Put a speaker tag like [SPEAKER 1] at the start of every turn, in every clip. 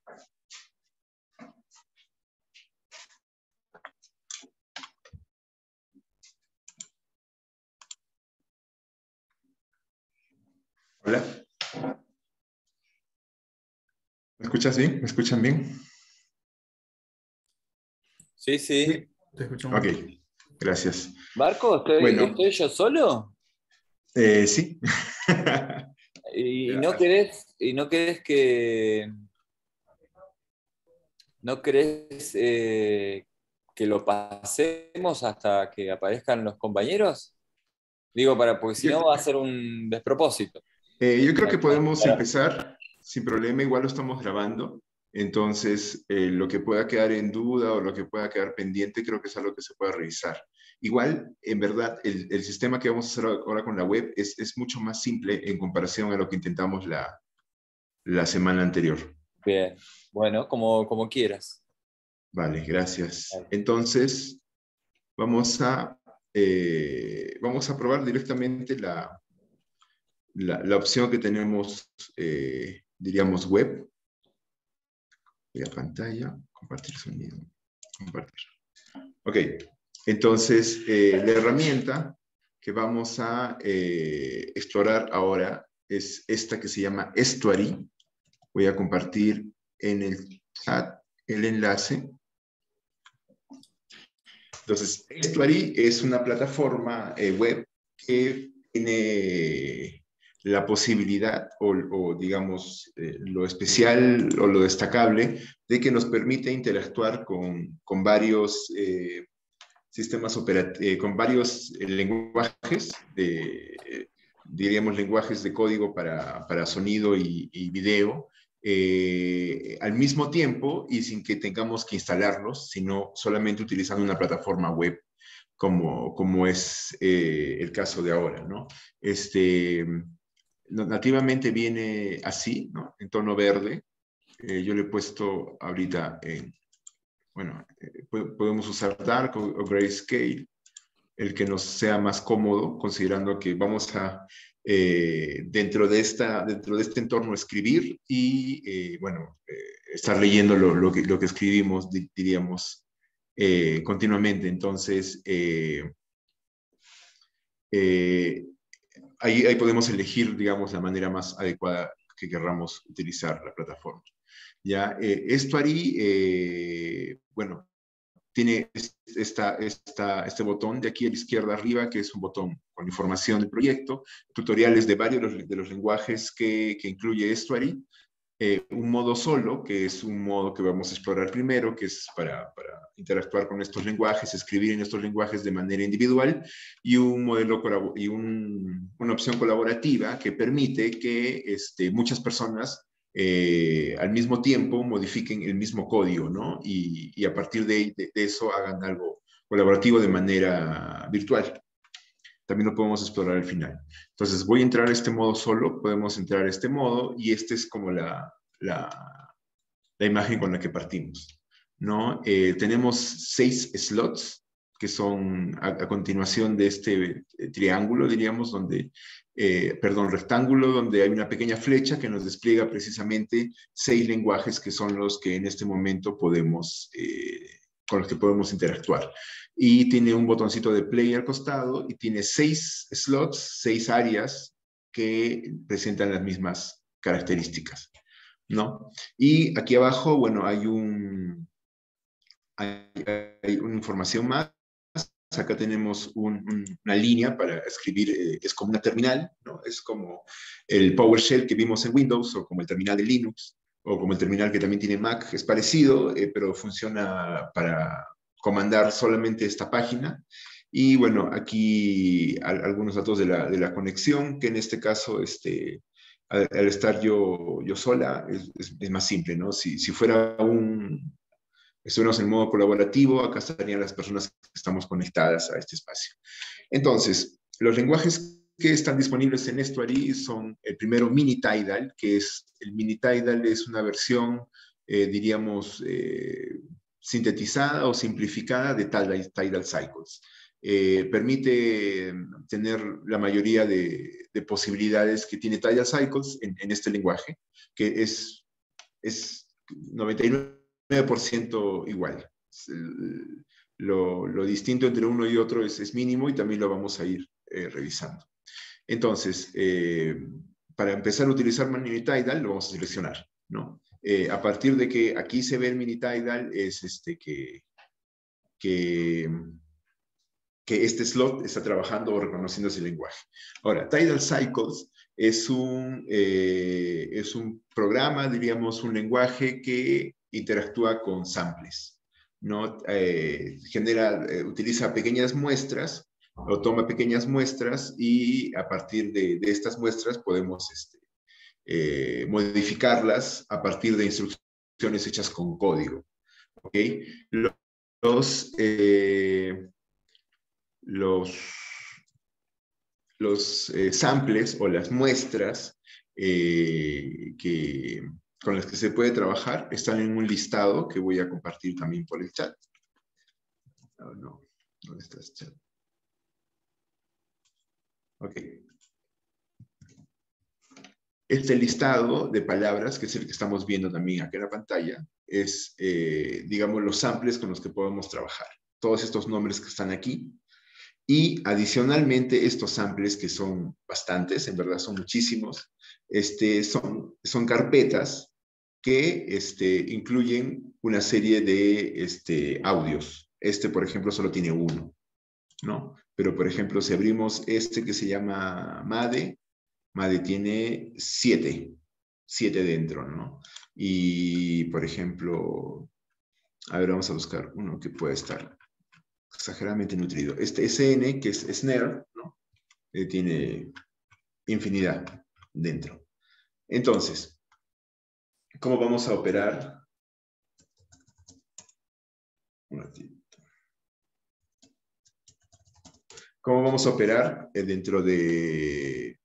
[SPEAKER 1] Hola. ¿Me escuchas bien? ¿Me escuchan bien?
[SPEAKER 2] Sí, sí.
[SPEAKER 3] Sí, te escuchamos
[SPEAKER 1] Ok,
[SPEAKER 3] bien.
[SPEAKER 1] gracias.
[SPEAKER 2] Marco,
[SPEAKER 1] Bueno,
[SPEAKER 2] ¿estoy yo solo?
[SPEAKER 1] sí.
[SPEAKER 2] ¿Y no
[SPEAKER 1] Ya,
[SPEAKER 2] querés no querés que lo pasemos hasta que aparezcan los compañeros? Digo, porque si
[SPEAKER 1] Yo,
[SPEAKER 2] no va a ser un despropósito.
[SPEAKER 1] yo creo que podemos empezar sin problema, igual lo estamos grabando. Entonces, lo que pueda quedar en duda o lo que pueda quedar pendiente, creo que es algo que se pueda revisar. Igual, en verdad, el sistema que vamos a hacer ahora con la web es mucho más simple en comparación a lo que intentamos la semana anterior.
[SPEAKER 2] Bien, bueno, como quieras.
[SPEAKER 1] Vale, gracias.
[SPEAKER 2] Vale.
[SPEAKER 1] Entonces, vamos a probar directamente la opción que tenemos, diríamos, web. Voy a pantalla, compartir sonido, compartir. Ok, entonces la herramienta que vamos a explorar ahora es esta que se llama Estuary. Voy a compartir en el chat el enlace. Entonces, Estuary es una plataforma web que tiene la posibilidad o digamos, lo especial o lo destacable de que nos permite interactuar con varios sistemas operativos, con varios lenguajes, diríamos lenguajes de código para sonido y video, al mismo tiempo y sin que tengamos que instalarlos, sino solamente utilizando una plataforma web como es el caso de ahora, ¿no? Nativamente viene así, ¿no? En tono verde. Yo le he puesto ahorita bueno, podemos usar Dark o Grayscale, el que nos sea más cómodo, considerando que vamos a, dentro de este entorno, escribir y, bueno, estar leyendo lo que escribimos, diríamos, continuamente. Entonces, eh, ahí podemos elegir, digamos, la manera más adecuada que querramos utilizar la plataforma. Ya, Estuary, bueno, tiene este botón de aquí a la izquierda arriba, que es un botón con información del proyecto, tutoriales de varios de los lenguajes que incluye Estuary, un modo solo, que es un modo que vamos a explorar primero, que es para interactuar con estos lenguajes, escribir en estos lenguajes de manera individual, y un modelo y una opción colaborativa que permite que muchas personas al mismo tiempo modifiquen el mismo código, ¿no? Y a partir de eso hagan algo colaborativo de manera virtual. También lo podemos explorar al final. Entonces voy a entrar a este modo solo, podemos entrar a este modo y esta es como la imagen con la que partimos, ¿no? Tenemos 6 slots que son a continuación de este triángulo, diríamos, perdón, rectángulo, donde hay una pequeña flecha que nos despliega precisamente 6 lenguajes que son los que en este momento con los que podemos interactuar. Y tiene un botoncito de play al costado y tiene 6 slots, 6 áreas que presentan las mismas características, ¿no? Y aquí abajo, bueno, hay una información más. Acá tenemos una línea para escribir, es como una terminal, ¿no? Es como el PowerShell que vimos en Windows o como el terminal de Linux o como el terminal que también tiene Mac, es parecido, pero funciona para comandar solamente esta página. Y bueno, aquí algunos datos de la conexión, que en este caso, al estar yo sola, es más simple, ¿no? Si fuera estuviéramos en modo colaborativo, acá estarían las personas que estamos conectadas a este espacio. Entonces, los lenguajes que están disponibles en Estuary son el primero Mini Tidal, que es el Mini Tidal es una versión, diríamos, sintetizada o simplificada de Tidal Cycles. Permite tener la mayoría de posibilidades que tiene Tidal Cycles en este lenguaje, que es 99% igual. Lo distinto entre uno y otro es mínimo y también lo vamos a ir revisando. Entonces, para empezar a utilizar Minitidal, lo vamos a seleccionar, ¿no? A partir de que aquí se ve el Minitidal, es que este slot está trabajando o reconociendo ese lenguaje. Ahora, Tidal Cycles es un programa, diríamos, un lenguaje que interactúa con samples, ¿no? Utiliza pequeñas muestras o toma pequeñas muestras y a partir de estas muestras podemos modificarlas a partir de instrucciones hechas con código. ¿Ok? Los, samples o las muestras con las que se puede trabajar están en un listado que voy a compartir también por el chat. Oh, no, ¿dónde está el chat? Ok. Este listado de palabras, que es el que estamos viendo también aquí en la pantalla, es, digamos, los samples con los que podemos trabajar. Todos estos nombres que están aquí. Y adicionalmente, estos samples, que son bastantes, en verdad son muchísimos, son carpetas que incluyen una serie de audios. Por ejemplo, solo tiene uno, ¿no? Pero, por ejemplo, si abrimos que se llama MADE tiene 7 dentro, ¿no? Y, por ejemplo, a ver, vamos a buscar uno que pueda estar exageradamente nutrido. SN, que es Snare, ¿no? Tiene infinidad dentro. Entonces, ¿cómo vamos a operar? Un ratito. ¿Cómo vamos a operar dentro de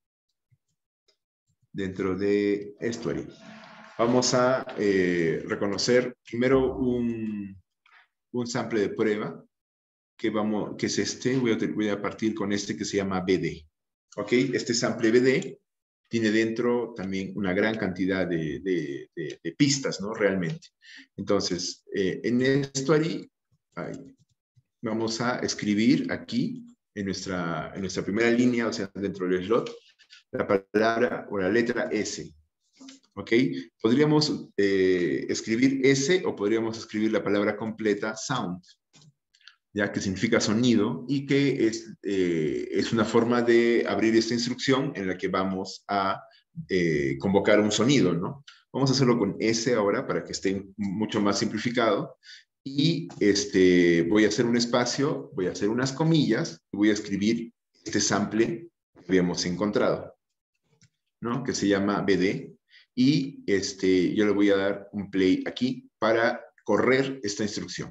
[SPEAKER 1] Estuary? Vamos a reconocer primero un sample de prueba que es voy a partir con que se llama BD. ¿Ok? Este sample BD tiene dentro también una gran cantidad de pistas, ¿no? Realmente. Entonces, en Estuary vamos a escribir aquí, en nuestra primera línea, o sea, dentro del slot, la palabra o la letra S. ¿Ok? Podríamos escribir S o podríamos escribir la palabra completa sound, ya que significa sonido y que es una forma de abrir esta instrucción en la que vamos a convocar un sonido, ¿no? Vamos a hacerlo con S ahora para que esté mucho más simplificado. Y voy a hacer un espacio, voy a hacer unas comillas y voy a escribir este sample que habíamos encontrado, ¿no? Que se llama BD. Y yo le voy a dar un play aquí para correr esta instrucción.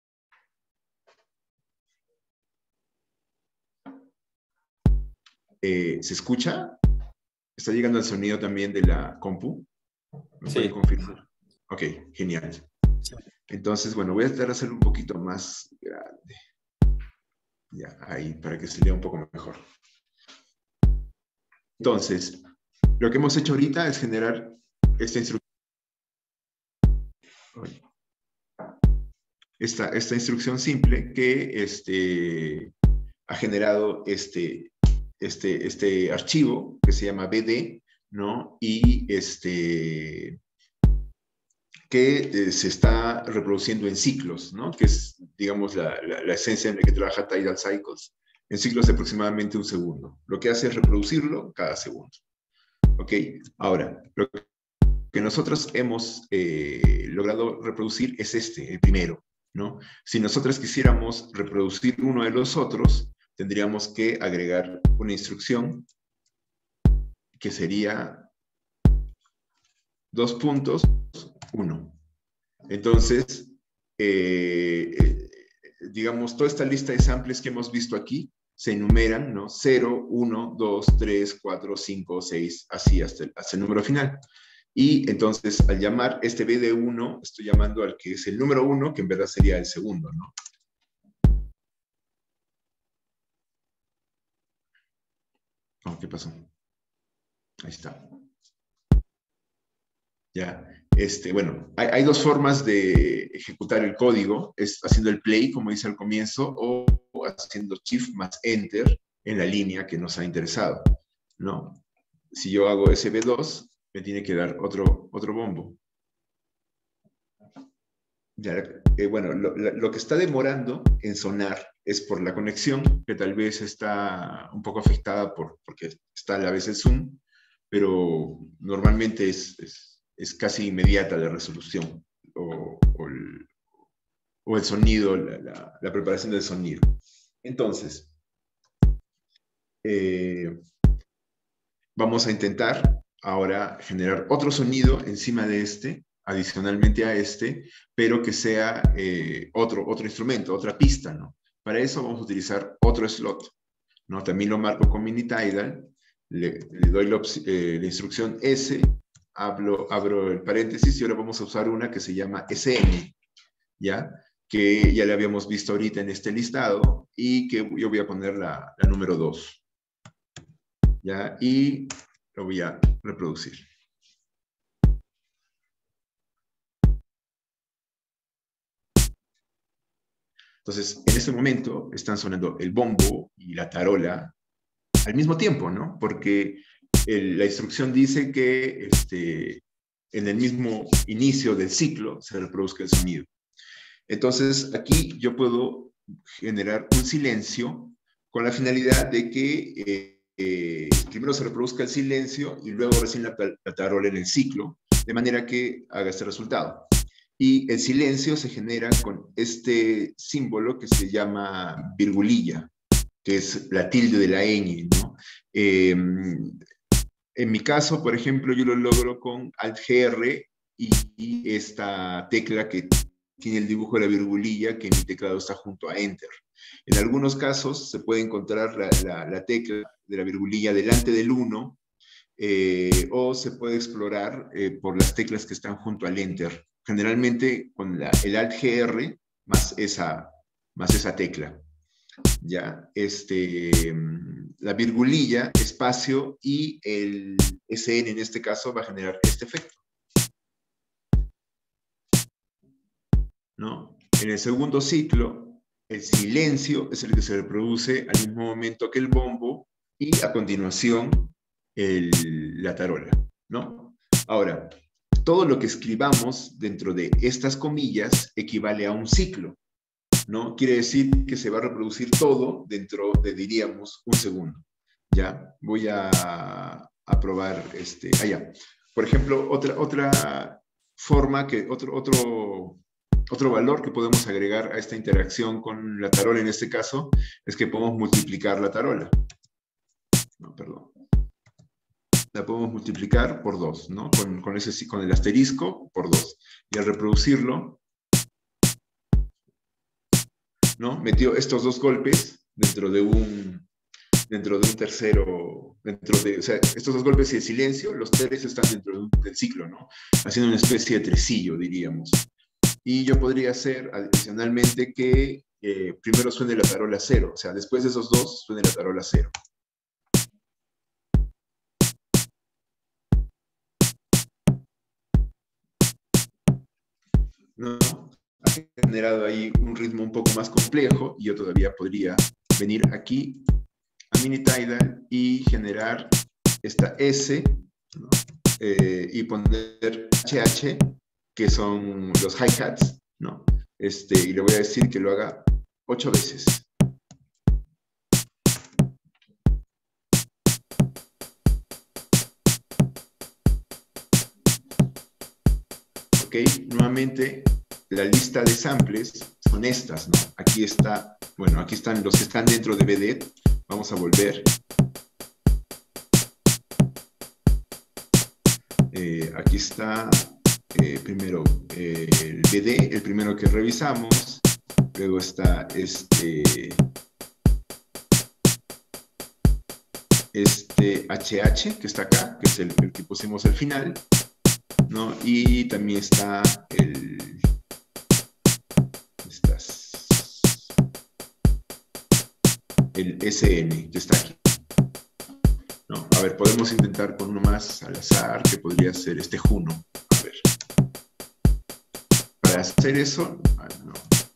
[SPEAKER 1] ¿Se escucha? ¿Está llegando el sonido también de la compu? ¿Me pueden confirmar? Ok, genial. Entonces, bueno, voy a tratar de hacerlo un poquito más grande. Ya, ahí, para que se lea un poco mejor. Entonces, lo que hemos hecho ahorita es generar esta instrucción. Esta instrucción simple que ha generado este archivo que se llama BD, ¿no? Y que se está reproduciendo en ciclos, ¿no? Que es, digamos, la esencia en la que trabaja Tidal Cycles, en ciclos de aproximadamente 1 segundo. Lo que hace es reproducirlo cada segundo. ¿Ok? Ahora, lo que nosotros hemos logrado reproducir es el primero, ¿no? Si nosotros quisiéramos reproducir uno de los otros, tendríamos que agregar una instrucción que sería 2.1. Entonces, digamos, toda esta lista de samples que hemos visto aquí se enumeran, ¿no? 0, 1, 2, 3, 4, 5, 6, así hasta el número final. Y entonces, al llamar este BD1, estoy llamando al que es el número 1, que en verdad sería el segundo, ¿no? Oh, ¿qué pasó? Ahí está. ¿ya? Bueno, hay dos formas de ejecutar el código, es haciendo el play, como dice al comienzo, o haciendo shift más enter en la línea que nos ha interesado, ¿no? Si yo hago SB2, me tiene que dar otro bombo. Ya, bueno, lo que está demorando en sonar es por la conexión, que tal vez está un poco afectada porque está a la vez el zoom, pero normalmente es casi inmediata la resolución o el sonido, la preparación del sonido. Entonces, vamos a intentar ahora generar otro sonido encima de adicionalmente a pero que sea otro instrumento, otra pista, ¿no? Para eso vamos a utilizar otro slot, ¿no? También lo marco con Minitidal, le doy la instrucción S, abro el paréntesis y ahora vamos a usar una que se llama SN, ¿ya? Que ya la habíamos visto ahorita en este listado y que yo voy a poner la número 2, ¿ya? Y lo voy a reproducir. Entonces, en este momento están sonando el bombo y la tarola al mismo tiempo, ¿no? Porque la instrucción dice que en el mismo inicio del ciclo se reproduzca el sonido. Entonces, aquí yo puedo generar un silencio con la finalidad de que primero se reproduzca el silencio y luego recién la tarola en el ciclo, de manera que haga este resultado. Y el silencio se genera con este símbolo que se llama virgulilla, que es la tilde de la ñ, ¿no? En mi caso, por ejemplo, yo lo logro con Alt-GR y esta tecla que tiene el dibujo de la virgulilla, que en mi teclado está junto a Enter. En algunos casos se puede encontrar la tecla de la virgulilla delante del 1, o se puede explorar por las teclas que están junto al Enter. Generalmente con el Alt-GR más esa tecla. ¿Ya? La virgulilla, espacio y el SN en este caso va a generar este efecto, ¿no? En el segundo ciclo, el silencio es el que se reproduce al mismo momento que el bombo y a continuación la tarola, ¿no? Ahora, todo lo que escribamos dentro de estas comillas equivale a un ciclo, ¿no? Quiere decir que se va a reproducir todo dentro de, diríamos, un segundo. ¿Ya? Voy a probar allá. Por ejemplo, otra forma, otro valor que podemos agregar a esta interacción con la tarola en este caso, es que podemos multiplicar la tarola. No, perdón. La podemos multiplicar por 2, ¿no? Con el asterisco por 2. Y al reproducirlo, ¿no? Metió estos dos golpes dentro de un tercero, o sea, estos dos golpes y el silencio, los tres están dentro del ciclo, ¿no? Haciendo una especie de tresillo, diríamos. Y yo podría hacer adicionalmente que primero suene la tarola 0, o sea, después de esos dos suene la tarola 0. ¿No? Ha generado ahí un ritmo un poco más complejo y yo todavía podría venir aquí a Minitidal y generar esta S, ¿no? Y poner HH, que son los hi-hats, ¿no? Y le voy a decir que lo haga 8 veces. Ok, nuevamente la lista de samples son estas, ¿no? Aquí está, bueno, aquí están los que están dentro de BDET. Vamos a volver. Aquí está primero el BD, el primero que revisamos. Luego está HH, que está acá, que es el que pusimos al final, ¿no? Y también está el SN, que está aquí. No, a ver, podemos intentar con uno más al azar, que podría ser Juno. A ver. Para hacer eso, no.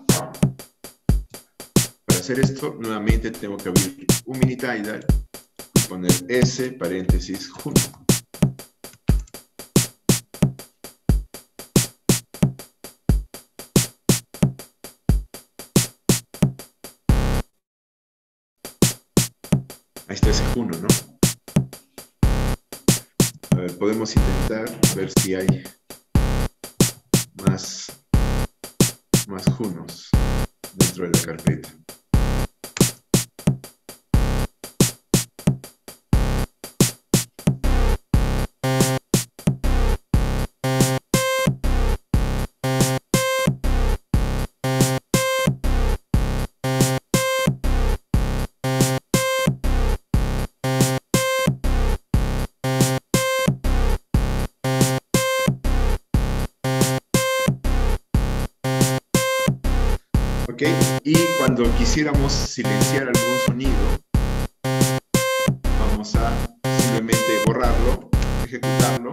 [SPEAKER 1] Para hacer esto, nuevamente tengo que abrir un mini tidal y poner S, paréntesis, junto. Ahí está ese juno, ¿no? A ver, podemos intentar ver si hay más junos dentro de la carpeta. ¿Ok? Y cuando quisiéramos silenciar algún sonido, vamos a simplemente borrarlo, ejecutarlo.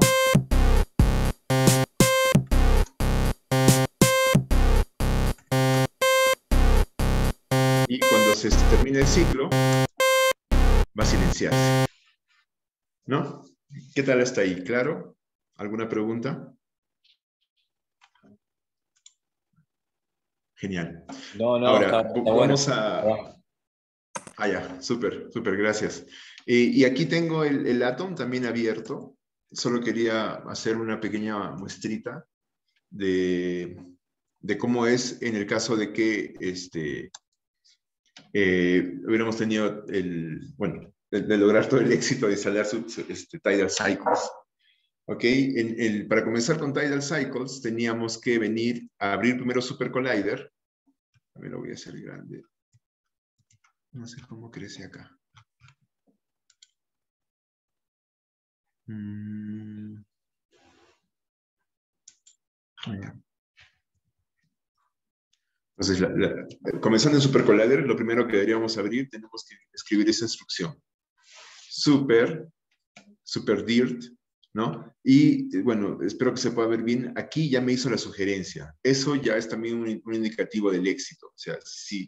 [SPEAKER 1] Y cuando se termine el ciclo, va a silenciarse. ¿No? ¿Qué tal hasta ahí? ¿Claro? ¿Alguna pregunta? Genial.
[SPEAKER 2] No,
[SPEAKER 1] Ahora,
[SPEAKER 2] está
[SPEAKER 1] vamos
[SPEAKER 2] bueno.
[SPEAKER 1] a... Ah, ya, súper, gracias. Y aquí tengo el Atom también abierto. Solo quería hacer una pequeña muestrita de cómo es en el caso de que hubiéramos tenido de lograr todo el éxito de instalar Tidal Cycles. ¿Ok? Para comenzar con Tidal Cycles teníamos que venir a abrir primero Super Collider. A ver, lo voy a hacer grande. No sé cómo crece acá. Entonces, comenzando en Super Collider, lo primero que deberíamos abrir, tenemos que escribir esa instrucción. Superdirt, ¿no? Y bueno, espero que se pueda ver bien. Aquí ya me hizo la sugerencia. Eso ya es también un indicativo del éxito. O sea, si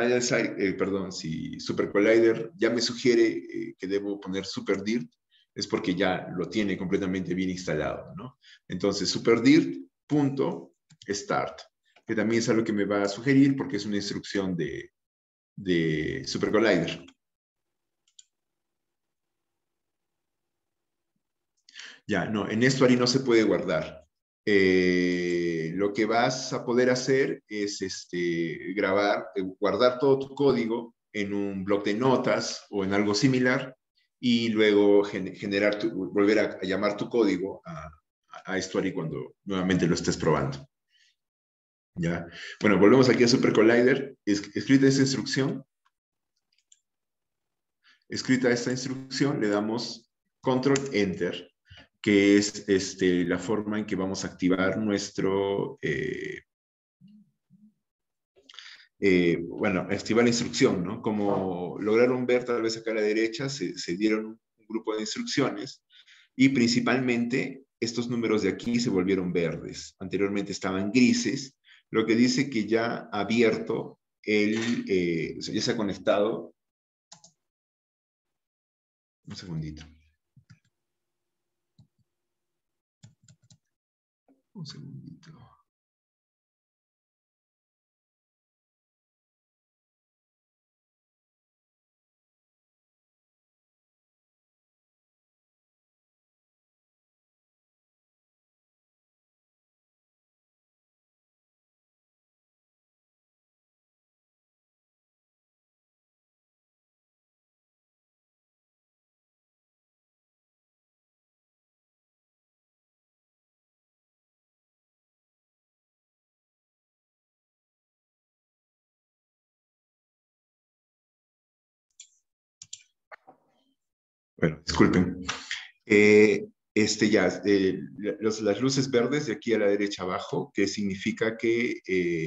[SPEAKER 1] si Super Collider ya me sugiere que debo poner Superdirt, es porque ya lo tiene completamente bien instalado, ¿no? Entonces, superdirt.start, que también es algo que me va a sugerir porque es una instrucción de Super Collider. Ya, no, en esto ahí no se puede guardar. Lo que vas a poder hacer es guardar todo tu código en un bloc de notas o en algo similar y luego volver a llamar tu código a esto ahí cuando nuevamente lo estés probando. ¿Ya? Bueno, volvemos aquí a Super Collider. Escrita esta instrucción, le damos Control Enter, que es la forma en que vamos a activar nuestro, activar la instrucción, ¿no? Como lograron ver tal vez acá a la derecha, se dieron un grupo de instrucciones y principalmente estos números de aquí se volvieron verdes. Anteriormente estaban grises, lo que dice que ya ha abierto ya se ha conectado. Un segundito. Un segundito. Bueno, disculpen. Las luces verdes de aquí a la derecha abajo, que significa que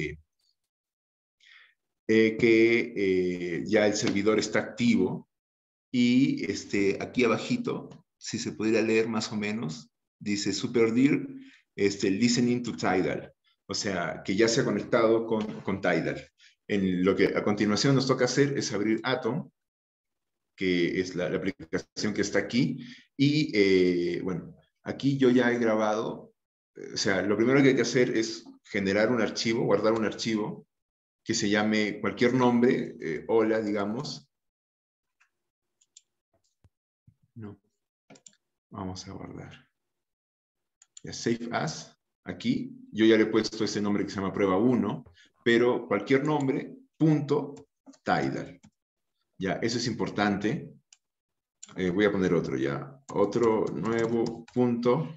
[SPEAKER 1] ya el servidor está activo. Y aquí abajito, si se pudiera leer más o menos, dice SuperDIR, listening to Tidal. o sea, que ya se ha conectado con Tidal. Lo que a continuación nos toca hacer es abrir Atom, que es la aplicación que está aquí, y bueno, aquí yo ya he grabado, o sea, lo primero que hay que hacer es generar un archivo, guardar un archivo, que se llame cualquier nombre, hola, digamos. No, vamos a guardar. Ya, save as, aquí, yo ya le he puesto ese nombre que se llama prueba 1, pero cualquier nombre, punto, Tidal. Ya, eso es importante. Voy a poner otro ya. Otro nuevo punto,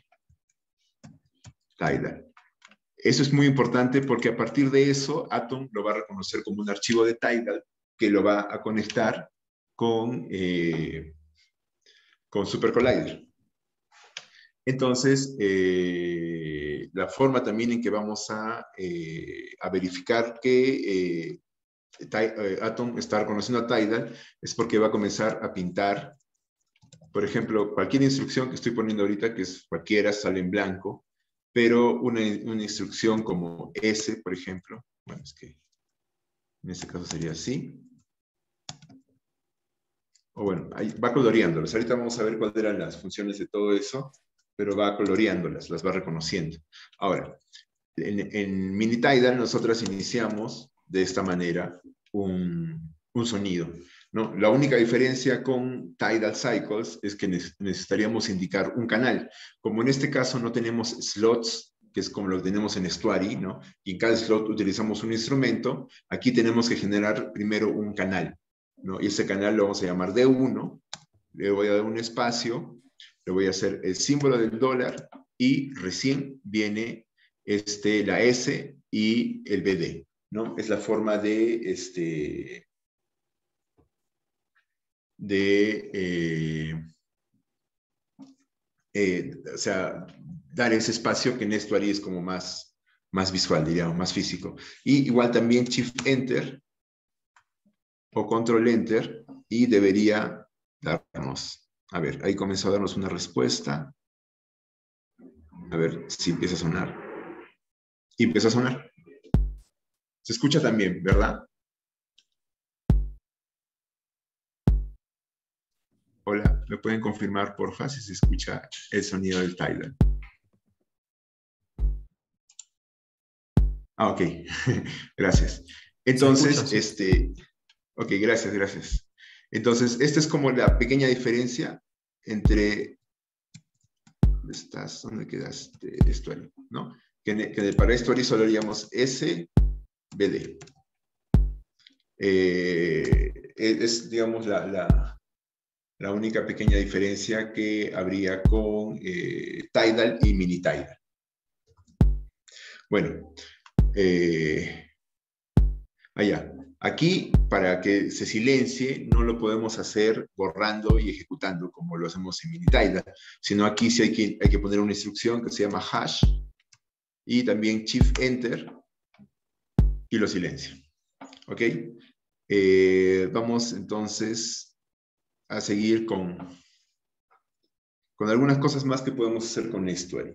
[SPEAKER 1] Tidal. Eso es muy importante porque a partir de eso, Atom lo va a reconocer como un archivo de Tidal que lo va a conectar con Super Collider. Entonces, la forma también en que vamos a verificar que Atom está reconociendo a Tidal es porque va a comenzar a pintar, por ejemplo, cualquier instrucción que estoy poniendo ahorita, que es cualquiera, sale en blanco, pero una instrucción como S, por ejemplo, bueno, es que en este caso sería así, o bueno, ahí va coloreándolas. Ahorita vamos a ver cuáles eran las funciones de todo eso, pero va coloreándolas, las va reconociendo. Ahora, en Minitidal nosotros iniciamos de esta manera un sonido, ¿no? La única diferencia con Tidal Cycles es que necesitaríamos indicar un canal. Como en este caso no tenemos slots, que es como lo que tenemos en Estuary, ¿no? Y en cada slot utilizamos un instrumento, aquí tenemos que generar primero un canal, ¿no? Y ese canal lo vamos a llamar D1, le voy a dar un espacio, le voy a hacer el símbolo del dólar y recién viene la S y el BD, ¿no? Es la forma de, o sea, dar ese espacio que en Estuary es como más visual, diríamos, más físico. Y igual también Shift Enter o Control Enter y debería darnos, a ver, ahí comenzó a darnos una respuesta. A ver si empieza a sonar. Y empieza a sonar. Se escucha también, ¿verdad? Hola, ¿me pueden confirmar, porfa, si se escucha el sonido del Tidal? Ah, ok. Gracias. Entonces, ok, gracias. Entonces, esta es como la pequeña diferencia entre... ¿Dónde estás? ¿Dónde quedaste? Estuary, ¿no? Que para Estuary solo haríamos S, BD. Es, digamos, la única pequeña diferencia que habría con Tidal y Minitidal. Bueno, allá. Aquí, para que se silencie, no lo podemos hacer borrando y ejecutando como lo hacemos en Minitidal, sino aquí sí hay que poner una instrucción que se llama hash y también Shift Enter y lo silencio. ¿Ok? Vamos entonces a seguir con algunas cosas más que podemos hacer con Estuary.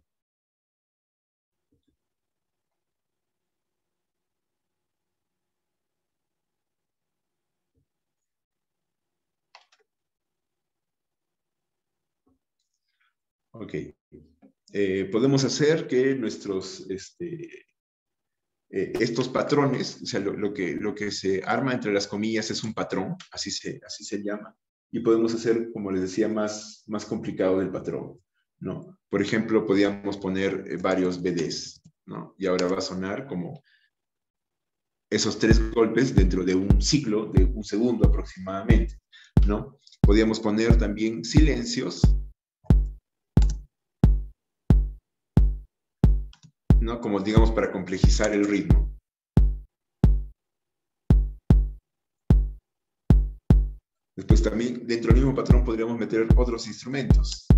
[SPEAKER 1] Ok. Podemos hacer que nuestros, estos patrones, o sea, lo que se arma entre las comillas es un patrón, así se llama, y podemos hacer, como les decía, más complicado del patrón, ¿no? Por ejemplo, podríamos poner varios BDs, ¿no? Y ahora va a sonar como esos 3 golpes dentro de un ciclo de 1 segundo aproximadamente, ¿no? Podríamos poner también silencios, ¿no? Como digamos para complejizar el ritmo. Después también dentro del mismo patrón podríamos meter otros instrumentos.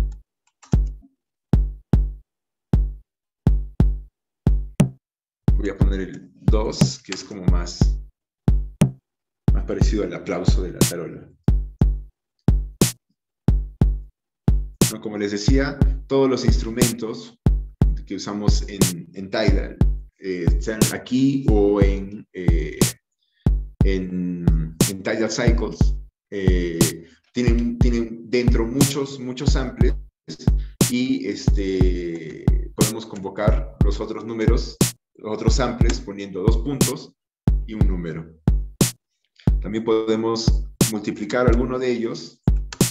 [SPEAKER 1] Voy a poner el 2, que es como más parecido al aplauso de la tarola. ¿No? Como les decía, todos los instrumentos que usamos en Tidal sean aquí o en Tidal Cycles, tienen dentro muchos samples y podemos convocar los otros números, los otros samples poniendo 2 puntos y un número. También podemos multiplicar alguno de ellos,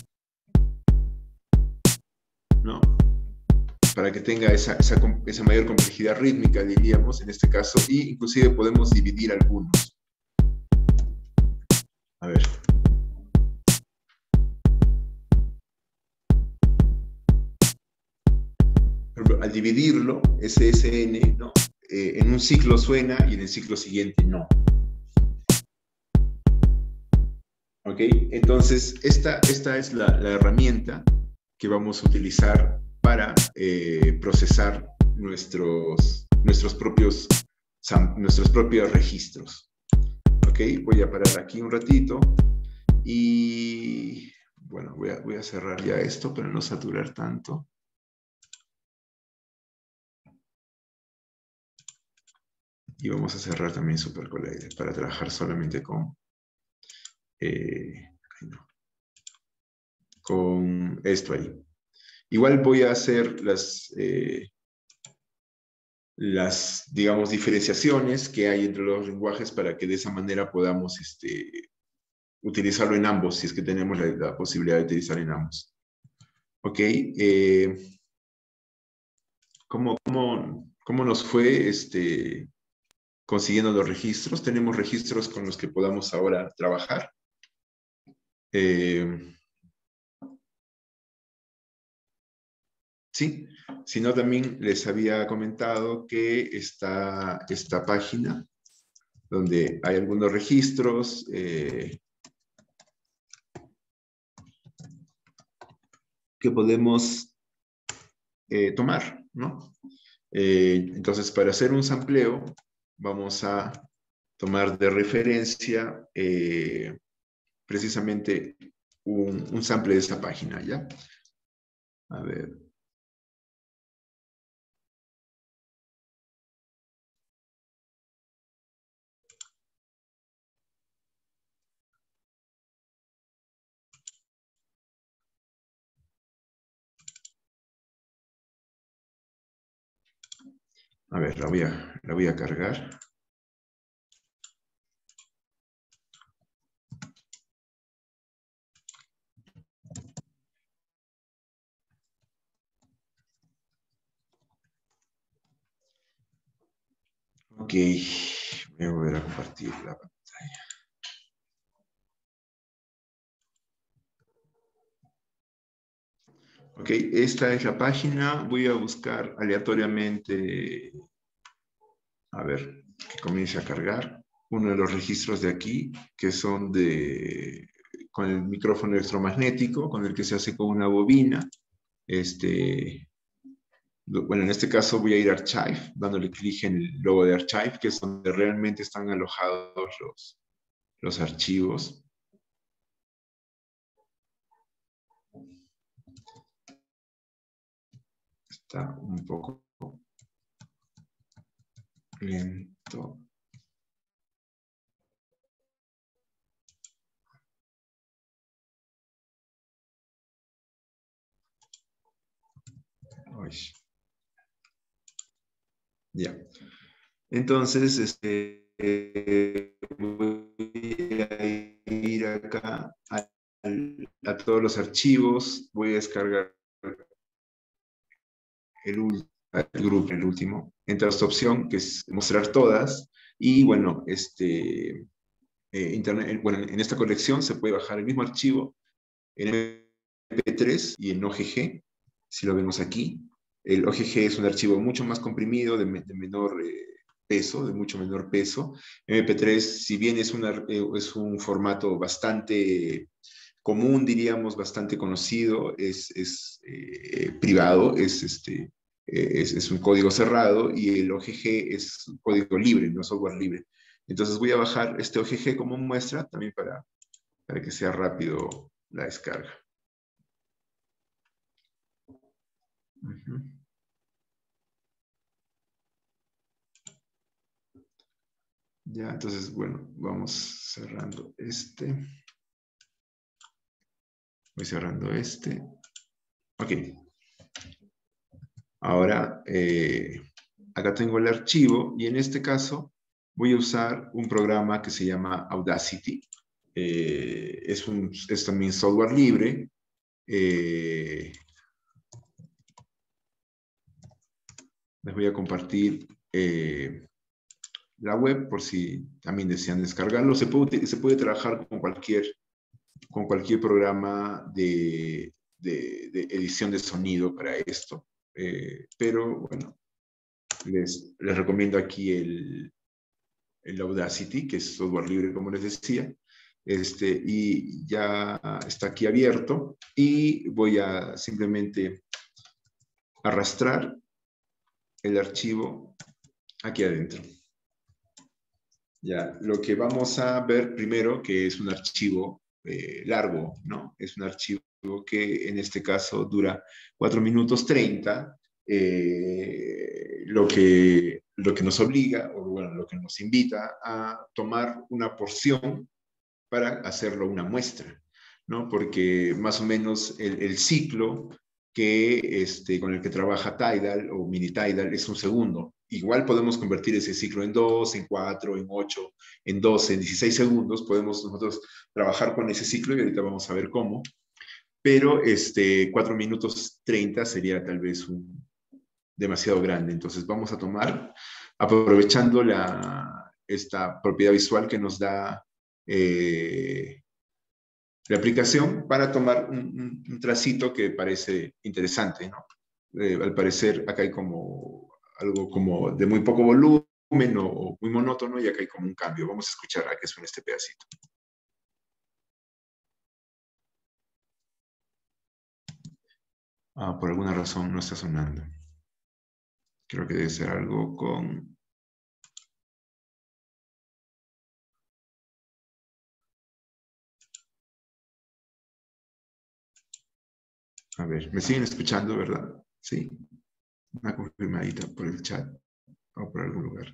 [SPEAKER 1] ¿no? Para que tenga esa mayor complejidad rítmica, diríamos, en este caso, y inclusive podemos dividir algunos. A ver. Por ejemplo, al dividirlo, SSN, ¿no? En un ciclo suena y en el ciclo siguiente no. ¿Ok? Entonces, esta es la herramienta que vamos a utilizar para procesar nuestros propios registros. ¿Ok? Voy a parar aquí un ratito y, bueno, voy a cerrar ya esto para no saturar tanto. Y vamos a cerrar también Super Collider para trabajar solamente con esto ahí. Igual voy a hacer digamos, diferenciaciones que hay entre los lenguajes para que de esa manera podamos utilizarlo en ambos, si es que tenemos la posibilidad de utilizar en ambos. Ok. ¿Cómo nos fue consiguiendo los registros? Tenemos registros con los que podamos ahora trabajar. Sí, si no, también les había comentado que está esta página donde hay algunos registros que podemos tomar, ¿no? Entonces, para hacer un sampleo, vamos a tomar de referencia precisamente un sample de esta página, ¿ya? A ver. A ver, la voy a cargar. Ok, voy a volver a compartir la pantalla. Ok, esta es la página. Voy a buscar aleatoriamente, a ver, que comience a cargar uno de los registros de aquí, que son con el micrófono electromagnético, con el que se hace con una bobina. Bueno, en este caso voy a ir a Archive, dándole clic en el logo de Archive, que es donde realmente están alojados los archivos. Está un poco lento. Ay. Ya. Entonces, voy a ir acá a todos los archivos, voy a descargar el último, entra esta opción que es mostrar todas, y bueno, bueno, en esta colección se puede bajar el mismo archivo en MP3 y en OGG, si lo vemos aquí. El OGG es un archivo mucho más comprimido, de menor peso, de mucho menor peso. MP3, si bien es un formato bastante común, diríamos, bastante conocido, es privado, es un código cerrado, y el OGG es un código libre, no software libre. Entonces voy a bajar este OGG como muestra, también para que sea rápido la descarga. Ya, entonces, bueno, vamos cerrando este. Voy cerrando este. Ok. Ahora, acá tengo el archivo y en este caso voy a usar un programa que se llama Audacity. Es también software libre. Les voy a compartir la web por si también desean descargarlo. Se puede trabajar con cualquier programa de edición de sonido para esto. Pero bueno, les recomiendo aquí el Audacity, que es software libre, como les decía. Y ya está aquí abierto. Y voy a simplemente arrastrar el archivo aquí adentro. Ya, lo que vamos a ver primero, que es un archivo largo, ¿no? Es un archivo que en este caso dura 4 minutos 30, lo que nos obliga, o bueno, lo que nos invita a tomar una porción para hacerlo una muestra, ¿no? Porque más o menos el ciclo con el que trabaja Tidal o Mini Tidal es un segundo. Igual podemos convertir ese ciclo en 2, en 4, en 8, en 12, en 16 segundos. Podemos nosotros trabajar con ese ciclo y ahorita vamos a ver cómo. Pero 4 minutos 30 sería tal vez demasiado grande. Entonces vamos a tomar, aprovechando esta propiedad visual que nos da la aplicación, para tomar un tracito que parece interesante, ¿no? Al parecer acá hay como algo como de muy poco volumen o muy monótono, y acá hay como un cambio. Vamos a escuchar a qué suena este pedacito. Por alguna razón no está sonando. Creo que debe ser algo con... A ver, ¿me siguen escuchando, verdad? Sí. Una confirmadita por el chat o por algún lugar.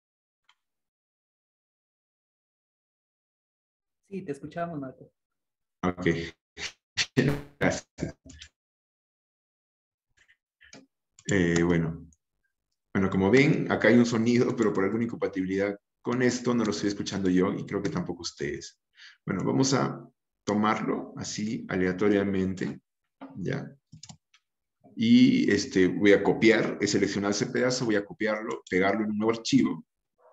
[SPEAKER 3] Sí, te escuchamos, Marco.
[SPEAKER 1] Ok. Gracias. Bueno, como ven, acá hay un sonido, pero por alguna incompatibilidad con esto no lo estoy escuchando yo y creo que tampoco ustedes. Bueno, vamos a tomarlo así aleatoriamente, ¿ya? Y voy a copiar, he seleccionado ese pedazo, voy a copiarlo, pegarlo en un nuevo archivo,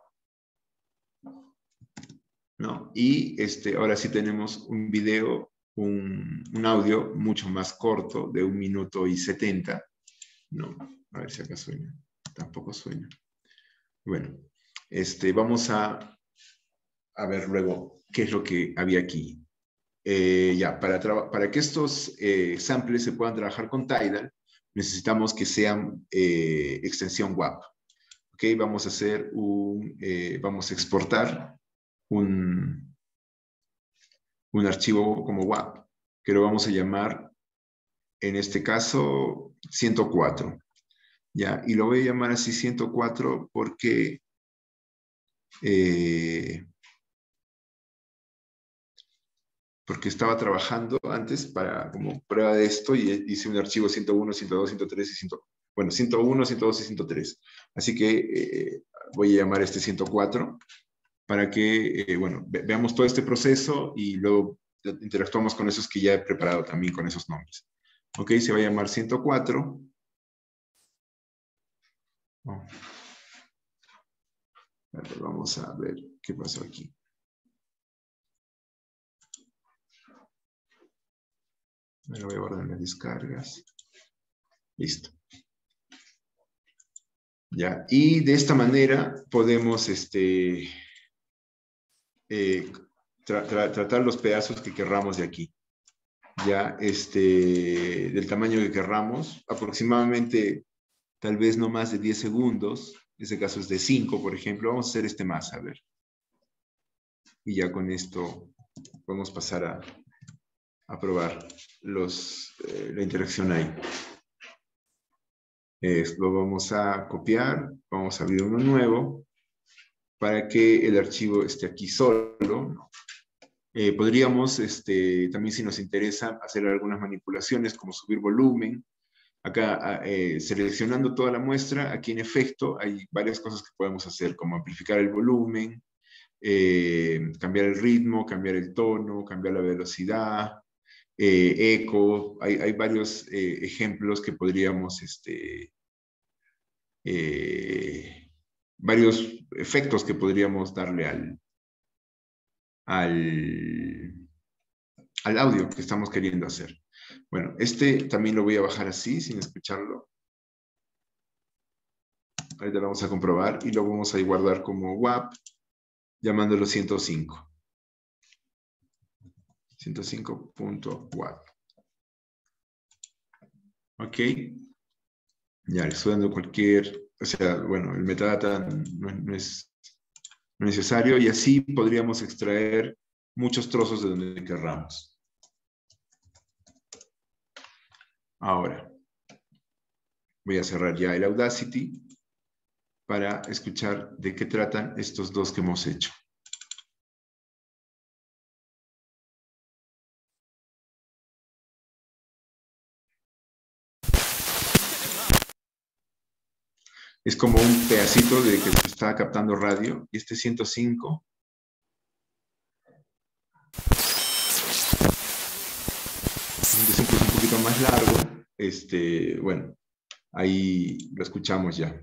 [SPEAKER 1] ¿no? Y ahora sí tenemos un video, un audio mucho más corto, de 1 minuto y 70, ¿no? A ver si acá suena. Tampoco suena. Bueno, vamos a ver luego qué es lo que había aquí. Ya, para que estos samples se puedan trabajar con Tidal, necesitamos que sean extensión WAP. Ok, vamos a hacer vamos a exportar un archivo como WAP, que lo vamos a llamar, en este caso, 104. Ya, y lo voy a llamar así 104 porque estaba trabajando antes como prueba de esto y hice un archivo 101, 102, 103 y 101, 102 y 103. Así que voy a llamar 104 para que, veamos todo este proceso y luego interactuamos con esos que ya he preparado también con esos nombres. Ok, se va a llamar 104. Oh. Vamos a ver qué pasó aquí. Me lo voy a guardar en las descargas. Listo. Ya, y de esta manera podemos tratar los pedazos que querramos de aquí. Ya, del tamaño que querramos, aproximadamente, tal vez no más de 10 segundos. En este caso es de 5, por ejemplo. Vamos a hacer más, a ver. Y ya con esto podemos pasar a probar la interacción ahí. Lo vamos a copiar, vamos a abrir uno nuevo para que el archivo esté aquí solo, ¿no? Podríamos, también si nos interesa, hacer algunas manipulaciones como subir volumen. Acá, seleccionando toda la muestra, aquí en efecto hay varias cosas que podemos hacer, como amplificar el volumen, cambiar el ritmo, cambiar el tono, cambiar la velocidad, eco. Hay varios ejemplos que podríamos, varios efectos que podríamos darle al audio que estamos queriendo hacer. Bueno, también lo voy a bajar así, sin escucharlo. Ahorita lo vamos a comprobar y lo vamos a guardar como WAP, llamándolo 105. 105.WAP. Ok. Ya, le estoy dando o sea, bueno, el metadata no es necesario y así podríamos extraer muchos trozos de donde querramos. Ahora, voy a cerrar ya el Audacity para escuchar de qué tratan estos dos que hemos hecho. Es como un pedacito de que se está captando radio, y 105. Es un poquito más largo. Bueno, ahí lo escuchamos ya.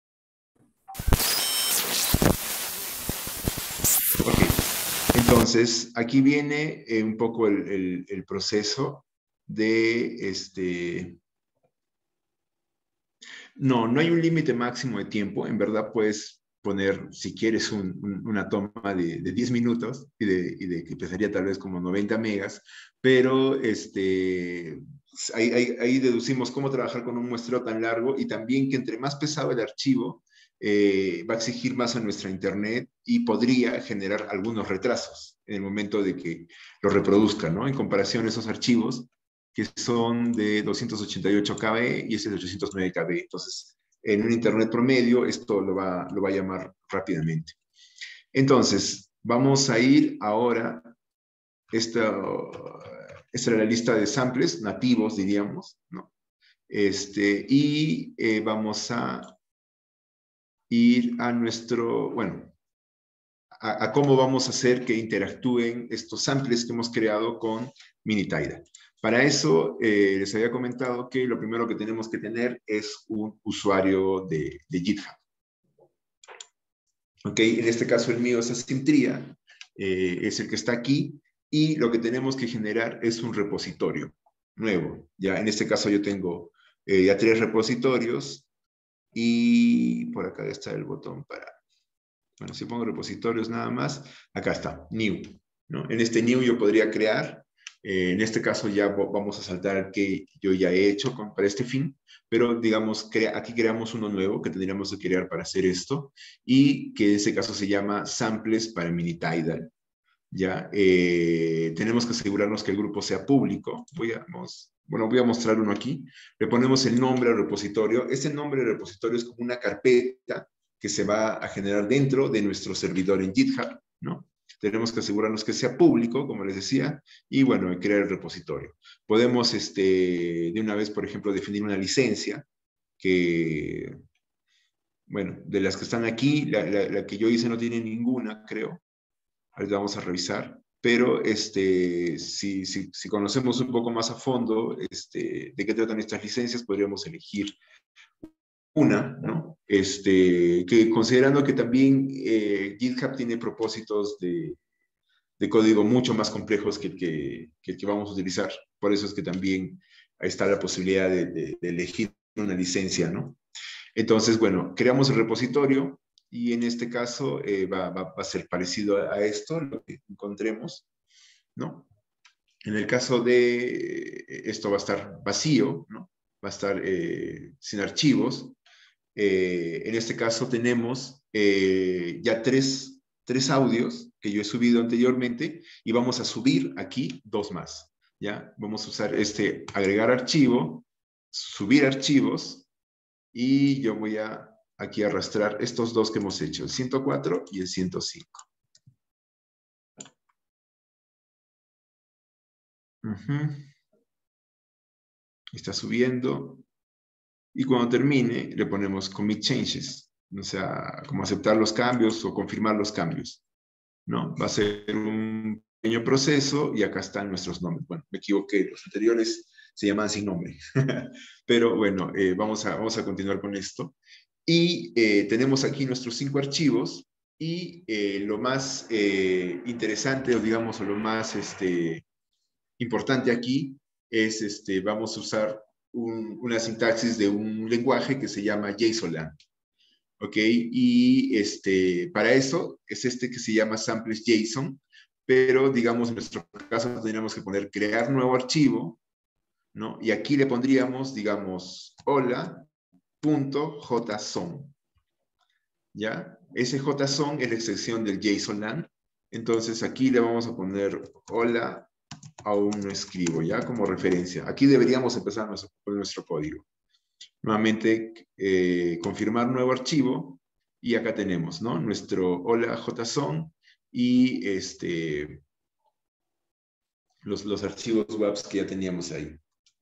[SPEAKER 1] Ok, entonces aquí viene un poco el proceso de No hay un límite máximo de tiempo. En verdad puedes poner, si quieres, una toma de 10 minutos y de que pesaría tal vez como 90 megas, pero ahí deducimos cómo trabajar con un muestreo tan largo y también que entre más pesado el archivo, va a exigir más a nuestra internet y podría generar algunos retrasos en el momento de que lo reproduzca, ¿no? En comparación a esos archivos que son de 288 KB y ese es de 809 KB. Entonces, en un internet promedio, esto lo va a llamar rápidamente. Entonces, vamos a ir ahora, esta era la lista de samples nativos, diríamos, ¿no? Y vamos a ir a nuestro, bueno, a cómo vamos a hacer que interactúen estos samples que hemos creado con Minitaida. Para eso, les había comentado que lo primero que tenemos que tener es un usuario de GitHub. Ok, en este caso el mío es Asimtria, es el que está aquí, y lo que tenemos que generar es un repositorio nuevo. Ya en este caso yo tengo ya 3 repositorios, y por acá está el botón para... Bueno, si pongo repositorios nada más, acá está, New, ¿no? En este New yo podría crear, en este caso ya vamos a saltar que yo ya he hecho para este fin, pero digamos, aquí creamos uno nuevo que tendríamos que crear para hacer esto, y que en ese caso se llama Samples para Minitidal. Ya, tenemos que asegurarnos que el grupo sea público. Voy a mostrar uno aquí. Le ponemos el nombre al repositorio. Este nombre del repositorio es como una carpeta que se va a generar dentro de nuestro servidor en GitHub, ¿no? Tenemos que asegurarnos que sea público, como les decía, y bueno, crear el repositorio. Podemos, de una vez, por ejemplo, definir una licencia que, bueno, de las que están aquí, la que yo hice no tiene ninguna, creo. Ahorita vamos a revisar, pero si conocemos un poco más a fondo de qué tratan estas licencias, podríamos elegir una, ¿no? Que considerando que también GitHub tiene propósitos de código mucho más complejos que el que vamos a utilizar. Por eso es que también está la posibilidad de elegir una licencia, ¿no? Entonces, bueno, creamos el repositorio y en este caso va a ser parecido a esto, lo que encontremos, ¿no? En el caso de esto va a estar vacío, ¿no? Va a estar sin archivos. En este caso tenemos ya tres audios que yo he subido anteriormente y vamos a subir aquí 2 más, ¿ya? Vamos a usar agregar archivo, subir archivos, y yo voy a aquí arrastrar estos dos que hemos hecho, el 104 y el 105. Está subiendo. Y cuando termine, le ponemos commit changes. O sea, como aceptar los cambios o confirmar los cambios, ¿no? Va a ser un pequeño proceso y acá están nuestros nombres. Bueno, me equivoqué, los anteriores se llamaban sin nombre. Pero bueno, vamos a continuar con esto. Y tenemos aquí nuestros 5 archivos y lo más interesante, o digamos, o lo más importante aquí es, vamos a usar una sintaxis de un lenguaje que se llama JSONLand. ¿Ok? Y para eso es que se llama samples JSON, pero digamos en nuestro caso tendríamos que poner crear nuevo archivo, ¿no? Y aquí le pondríamos, digamos, hola.json, ¿ya? Ese JSON es la extensión del JSONLand. Entonces aquí le vamos a poner hola, aún no escribo, ¿ya? Como referencia. Aquí deberíamos empezar con nuestro código. Nuevamente, confirmar nuevo archivo, y acá tenemos, ¿no? Nuestro hola JSON y los archivos WAPs que ya teníamos ahí.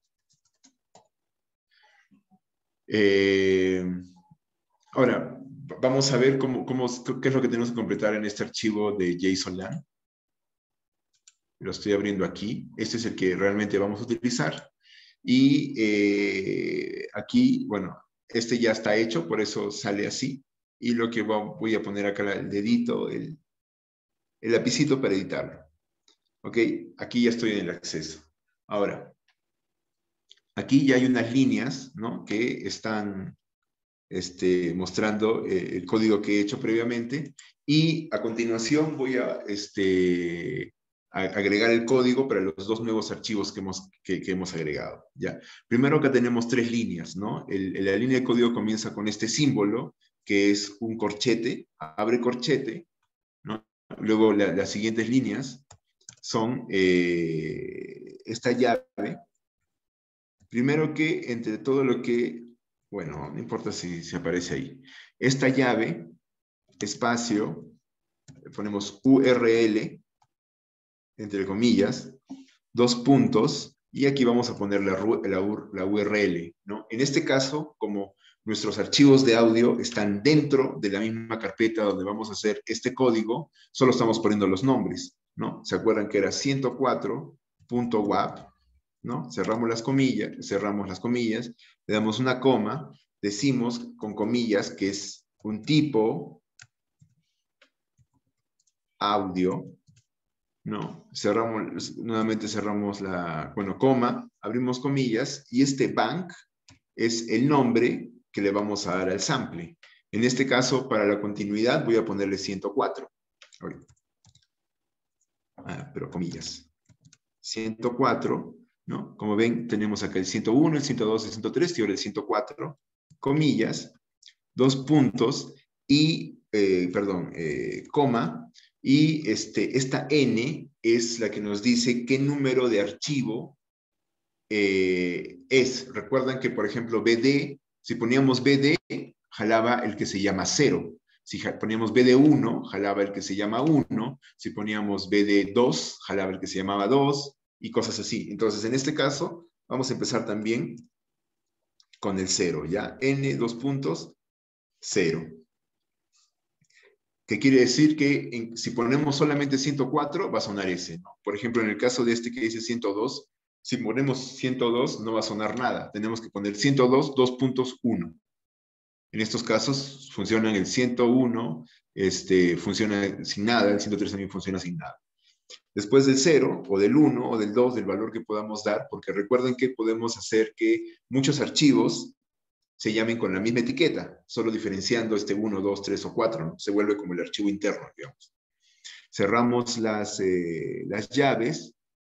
[SPEAKER 1] Ahora, vamos a ver qué es lo que tenemos que completar en este archivo de JSONLand. Lo estoy abriendo aquí. Este es el que realmente vamos a utilizar. Y aquí, bueno, este ya está hecho, por eso sale así. Y lo que voy a poner acá el dedito, el lapicito para editarlo. Ok, aquí ya estoy en el acceso. Ahora, aquí ya hay unas líneas, ¿no? Que están mostrando el código que he hecho previamente. Y a continuación voy a agregar el código para los dos nuevos archivos que hemos agregado, ¿ya? Primero acá tenemos 3 líneas, ¿no? La línea de código comienza con este símbolo, que es un corchete, abre corchete, ¿no? Luego las siguientes líneas son esta llave. Primero que entre todo lo que, bueno, no importa si aparece ahí. Esta llave, espacio, ponemos URL, entre comillas, 2 puntos, y aquí vamos a poner la URL, ¿no? En este caso, como nuestros archivos de audio están dentro de la misma carpeta donde vamos a hacer este código, solo estamos poniendo los nombres, ¿no? ¿Se acuerdan que era 104.wap, ¿no? Cerramos las comillas, le damos una coma, decimos con comillas que es un tipo audio, ¿no? Nuevamente cerramos coma, abrimos comillas, y este bank es el nombre que le vamos a dar al sample. En este caso, para la continuidad, voy a ponerle 104. Pero comillas. 104, ¿no? Como ven, tenemos acá el 101, el 102, el 103, y ahora el 104, comillas, 2 puntos, y, coma, y esta N es la que nos dice qué número de archivo es. Recuerdan que, por ejemplo, BD, si poníamos BD, jalaba el que se llama 0. Si poníamos BD1, jalaba el que se llama 1. Si poníamos BD2, jalaba el que se llamaba 2, y cosas así. Entonces, en este caso, vamos a empezar también con el 0, ¿ya? N, 2 puntos, 0. Que quiere decir que si ponemos solamente 104, va a sonar ese, ¿no? Por ejemplo, en el caso de este que dice 102, si ponemos 102, no va a sonar nada. Tenemos que poner 102, 2 puntos, 1. En estos casos funcionan el 101, funciona sin nada, el 103 también funciona sin nada. Después del 0, o del 1, o del 2, del valor que podamos dar, porque recuerden que podemos hacer que muchos archivos se llamen con la misma etiqueta, solo diferenciando 1, 2, 3 o 4, ¿no? Se vuelve como el archivo interno, digamos. Cerramos las llaves,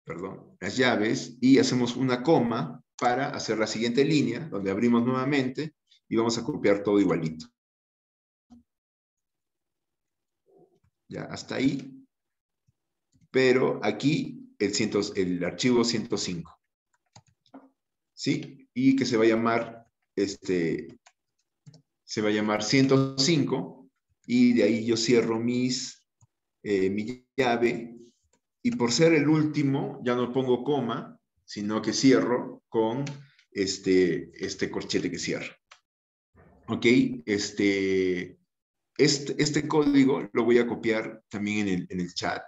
[SPEAKER 1] y hacemos una coma para hacer la siguiente línea, donde abrimos nuevamente y vamos a copiar todo igualito. Ya, hasta ahí. Pero aquí el archivo 105. ¿Sí? Y que se va a llamar se va a llamar 105 y de ahí yo cierro mi llave y por ser el último ya no pongo coma, sino que cierro con este corchete que cierra. ¿Ok? Este código lo voy a copiar también en el chat,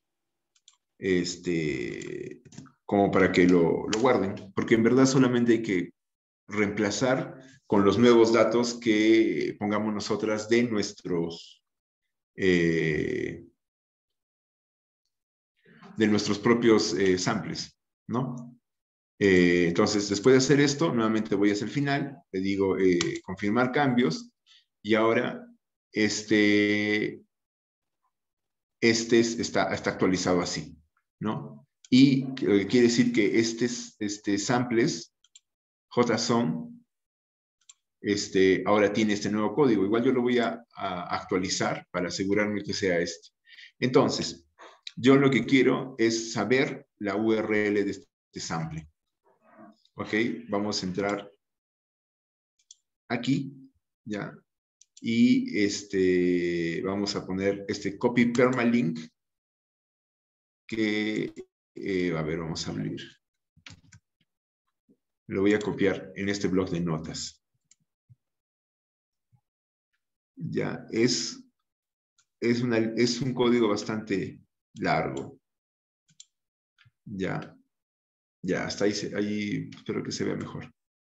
[SPEAKER 1] como para que lo guarden, porque en verdad solamente hay que reemplazar con los nuevos datos que pongamos nosotras de nuestros propios samples, ¿no? Entonces, después de hacer esto, nuevamente voy hacia el final, le digo confirmar cambios, y ahora está actualizado así, ¿no? Y quiere decir que samples, JSON, ahora tiene este nuevo código. Igual yo lo voy a actualizar para asegurarme que sea este. Entonces, yo lo que quiero es saber la URL de este sample. Ok, vamos a entrar aquí, ¿ya? Y vamos a poner este copy permalink que, a ver, vamos a abrir. Lo voy a copiar en este bloc de notas. Ya, es un código bastante largo. Ya, hasta ahí espero que se vea mejor.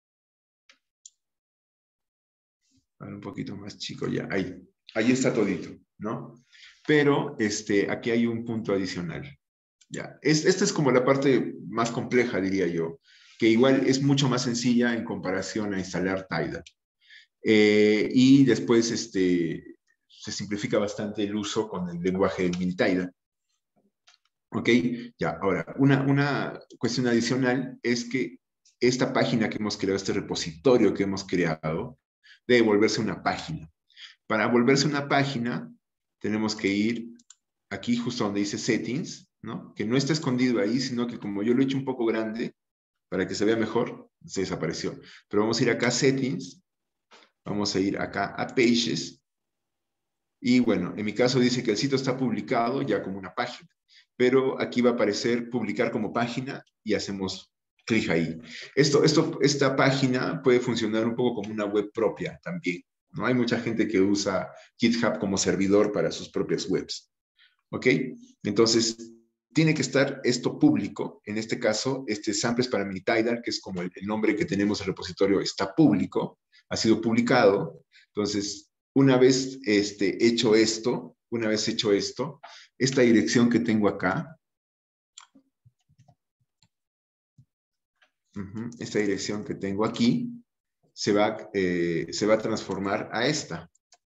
[SPEAKER 1] Un poquito más chico, ya, ahí está todito, ¿no? Pero aquí hay un punto adicional. Ya, esta es como la parte más compleja, diría yo, que igual es mucho más sencilla en comparación a instalar Tidal. Y después se simplifica bastante el uso con el lenguaje de Mini-Tidal. Ok, ya, ahora, una cuestión adicional es que esta página que hemos creado, este repositorio que hemos creado, debe volverse una página. Para volverse una página, tenemos que ir aquí justo donde dice Settings, ¿no? Que no está escondido ahí, sino que como yo lo he hecho un poco grande, para que se vea mejor, se desapareció. Pero vamos a ir acá a Settings, vamos a ir acá a Pages, y bueno, en mi caso dice que el sitio está publicado ya como una página, pero aquí va a aparecer publicar como página y hacemos clic ahí. Esta página puede funcionar un poco como una web propia también, ¿no? Hay mucha gente que usa GitHub como servidor para sus propias webs. ¿Ok? Entonces, tiene que estar esto público. En este caso, samples para Mini-Tidal, que es como el nombre que tenemos en el repositorio, está público, ha sido publicado. Entonces, una vez hecho esto, esta dirección que tengo acá, esta dirección que tengo aquí, se va a transformar a esta.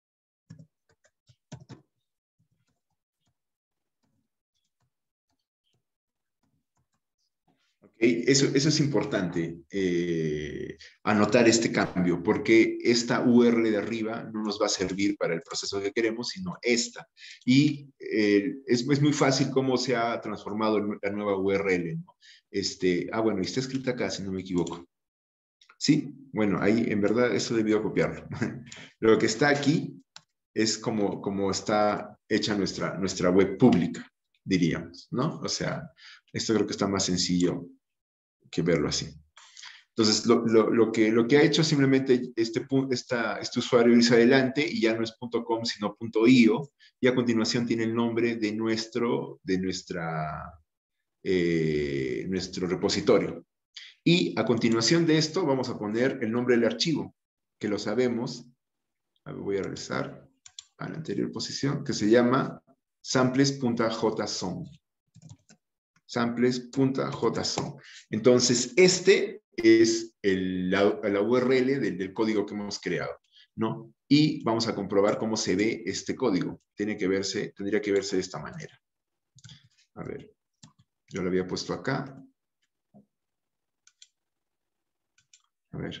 [SPEAKER 1] Eso es importante, anotar este cambio, porque esta URL de arriba no nos va a servir para el proceso que queremos, sino esta. Y es muy fácil cómo se ha transformado la nueva URL, ¿no? Bueno, y está escrita acá, si no me equivoco. Sí, bueno, ahí en verdad eso debió copiarlo. Lo que está aquí es como está hecha nuestra web pública, diríamos, ¿no? O sea, esto creo que está más sencillo que verlo así. Entonces, lo que ha hecho simplemente este usuario irse adelante y ya no es .com, sino .io, y a continuación tiene el nombre de nuestro repositorio. Y a continuación de esto vamos a poner el nombre del archivo, que lo sabemos. Voy a regresar a la anterior posición, que se llama samples.json. Samples.json. Entonces, este es la URL del código que hemos creado, ¿no? Y vamos a comprobar cómo se ve este código. Tendría que verse de esta manera. A ver, yo lo había puesto acá. A ver.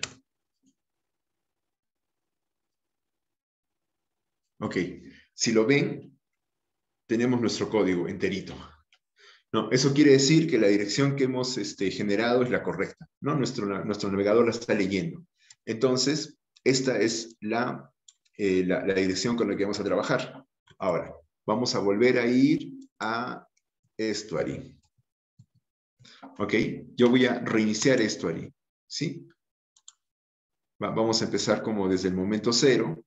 [SPEAKER 1] Ok, si lo ven, tenemos nuestro código enterito. No, eso quiere decir que la dirección que hemos generado es la correcta, ¿no? Nuestro navegador la está leyendo. Entonces, esta es la la dirección con la que vamos a trabajar. Ahora, vamos a volver a ir a Estuary. ¿Ok? Yo voy a reiniciar Estuary, ¿sí? Vamos a empezar como desde el momento 0.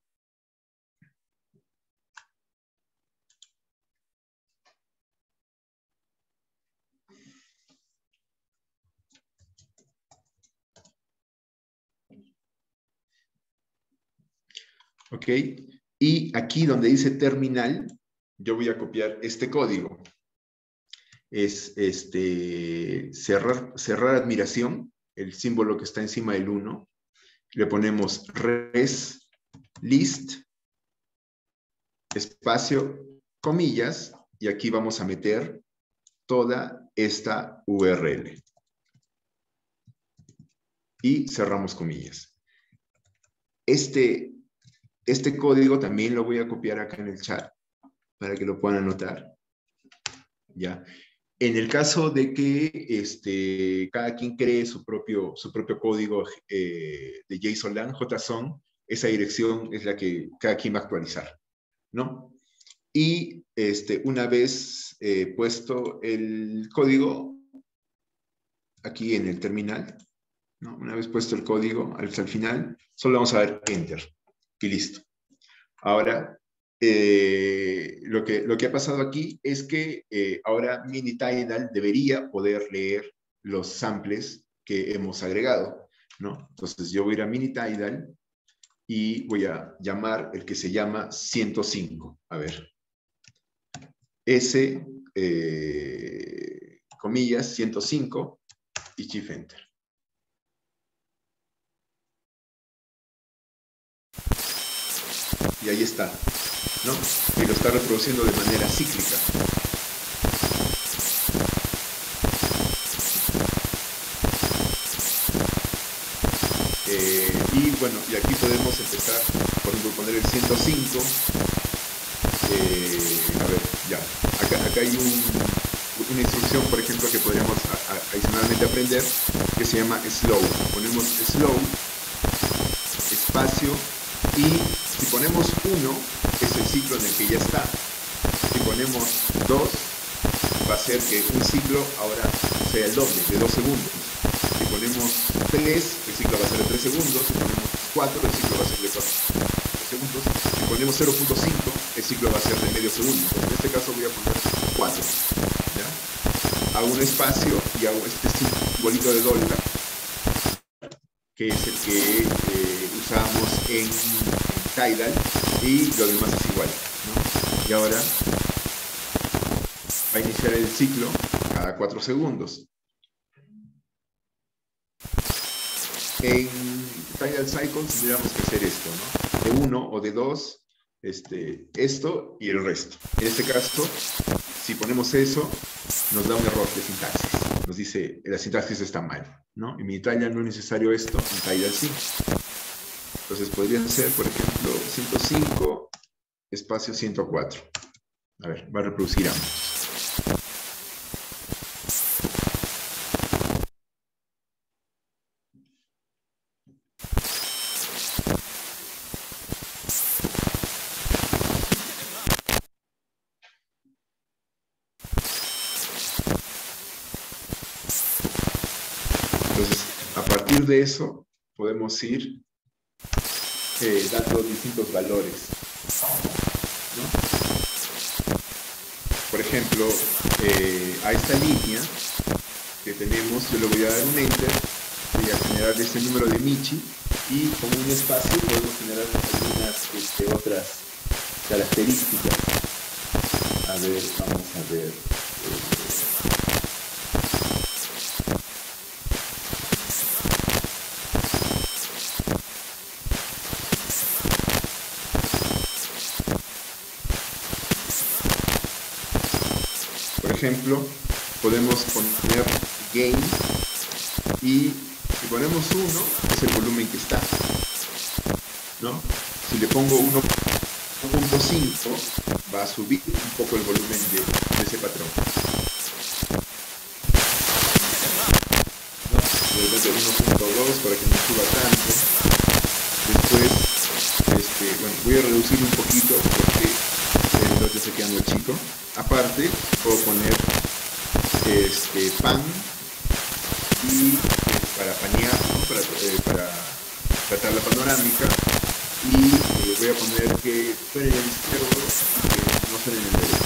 [SPEAKER 1] ¿Ok? Y aquí donde dice terminal, yo voy a copiar este código. Es cerrar admiración, el símbolo que está encima del 1. Le ponemos res list, espacio, comillas, y aquí vamos a meter toda esta URL. Y cerramos comillas. Este código también lo voy a copiar acá en el chat para que lo puedan anotar. ¿Ya? En el caso de que cada quien cree su propio código de JSON-LAN, JSON, esa dirección es la que cada quien va a actualizar, ¿no? Y una vez puesto el código aquí en el terminal, ¿no? Una vez puesto el código hasta el final, solo vamos a dar Enter y listo. Ahora, lo que ha pasado aquí es que ahora Minitidal debería poder leer los samples que hemos agregado, ¿no? Entonces yo voy a ir a Minitidal y voy a llamar el que se llama 105. A ver. S, comillas, 105 y Shift Enter. Y ahí está, ¿no? Y lo está reproduciendo de manera cíclica. Y bueno, y aquí podemos empezar, por ejemplo, poner el 105. A ver, ya. Acá hay una instrucción, por ejemplo, que podríamos adicionalmente aprender, que se llama slow. Ponemos slow, espacio, y si ponemos 1, es el ciclo en el que ya está. Si ponemos 2, va a ser que un ciclo ahora sea el doble, de 2 segundos. Si ponemos 3, el ciclo va a ser de 3 segundos. Si ponemos 4, el ciclo va a ser de 4 segundos. Si ponemos 0.5, el ciclo va a ser de medio segundo. En este caso voy a poner 4. ¿Ya? Hago un espacio y hago este simbolito de dólar, que es el que usamos en Tidal, y lo demás es igual, ¿no? Y ahora va a iniciar el ciclo cada 4 segundos. En Tidal Cycles tendríamos que hacer esto, ¿no? De 1 o de 2, esto y el resto. En este caso, si ponemos eso, nos da un error de sintaxis. Nos dice, la sintaxis está mal, ¿no? En mi Tidal no es necesario esto, en Tidal sí. Entonces podría ser, por ejemplo, 105, espacio 104. A ver, va a reproducir ambos. Entonces, a partir de eso, podemos ir dando distintos valores, ¿no? Por ejemplo, a esta línea que tenemos, yo le voy a dar un Enter, voy a generar este número de Michi, y con un espacio podemos generar algunas otras características. A ver, vamos a ver. Por ejemplo, podemos poner gain, y si ponemos 1 es el volumen que está, ¿no? Si le pongo 1.5 va a subir un poco el volumen de ese patrón, ¿no? De repente 1.2 para que no suba tanto. Después, bueno, Voy a reducirlo un poquito porque el lote está quedando chico. Aparte, puedo poner pan y para panear, ¿no? Para tratar la panorámica. Y voy a poner que suene en el izquierdo y que no suene en el derecho.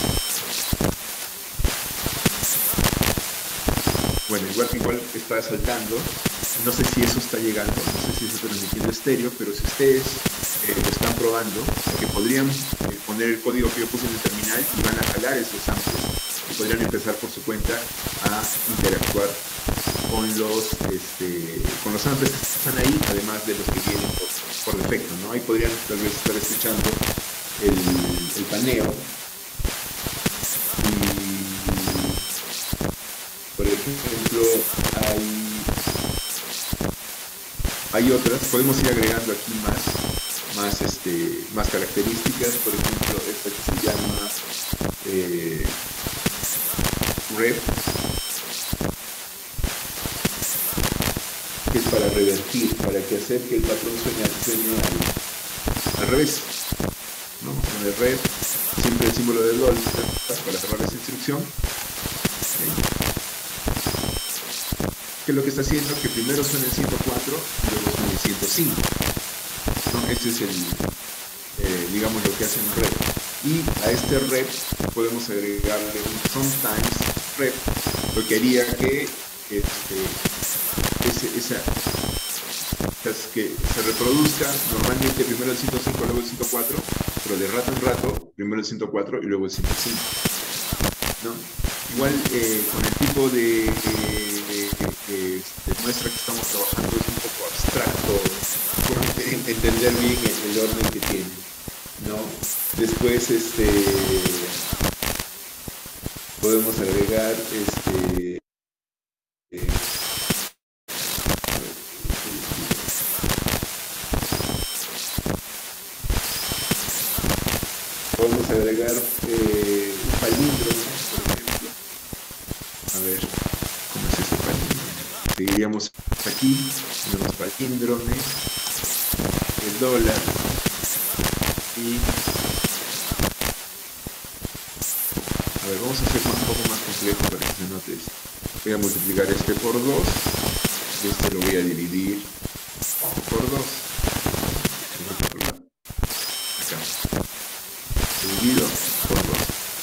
[SPEAKER 1] Bueno, igual está saltando. No sé si eso está llegando, no sé si está transmitiendo estéreo, pero si ustedes lo están probando, que podrían poner el código que yo puse en el terminal y van a jalar esos samples y podrían empezar por su cuenta a interactuar con los samples que están ahí, además de los que vienen por defecto, ¿no? Ahí podrían tal vez estar escuchando el paneo. Por ejemplo, hay otras, podemos ir agregando aquí más características, por ejemplo, esta que se llama rep, que es para revertir, para que hacer que el patrón suene al revés. Vamos a poner rep, siempre el símbolo de dólar para cerrar esa instrucción. Que lo que está haciendo es que primero suena el 104 y luego suena el 105. ¿No? Este es digamos, lo que hace un rep. Y a este rep podemos agregarle un sometimes rep, lo que haría que que se reproduzca normalmente primero el 105, luego el 104, pero de rato en rato, primero el 104 y luego el 105. ¿No? Igual con el tipo de muestra que estamos trabajando es un poco abstracto por entender bien el orden que tiene, ¿no? Después podemos agregar podemos agregar un palíndromo, por ejemplo. A ver, ¿cómo es ese palíndromo? Seguiríamos aquí, tenemos palíndromes, el dólar, y a ver, vamos a hacer un poco más complejo para que se note esto. Voy a multiplicar este por 2, y este lo voy a dividir por 2. Acá. Dividido por 2.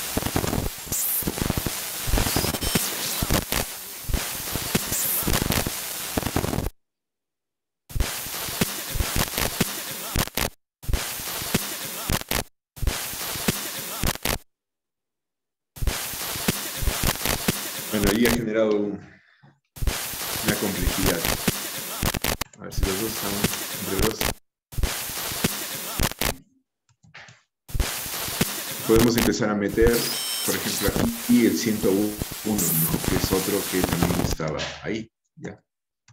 [SPEAKER 1] Bueno, ahí ha generado una complejidad. A ver si los dos están entre dos. Podemos empezar a meter, por ejemplo, aquí el 101, ¿no? Que es otro que también estaba ahí. ¿Ya?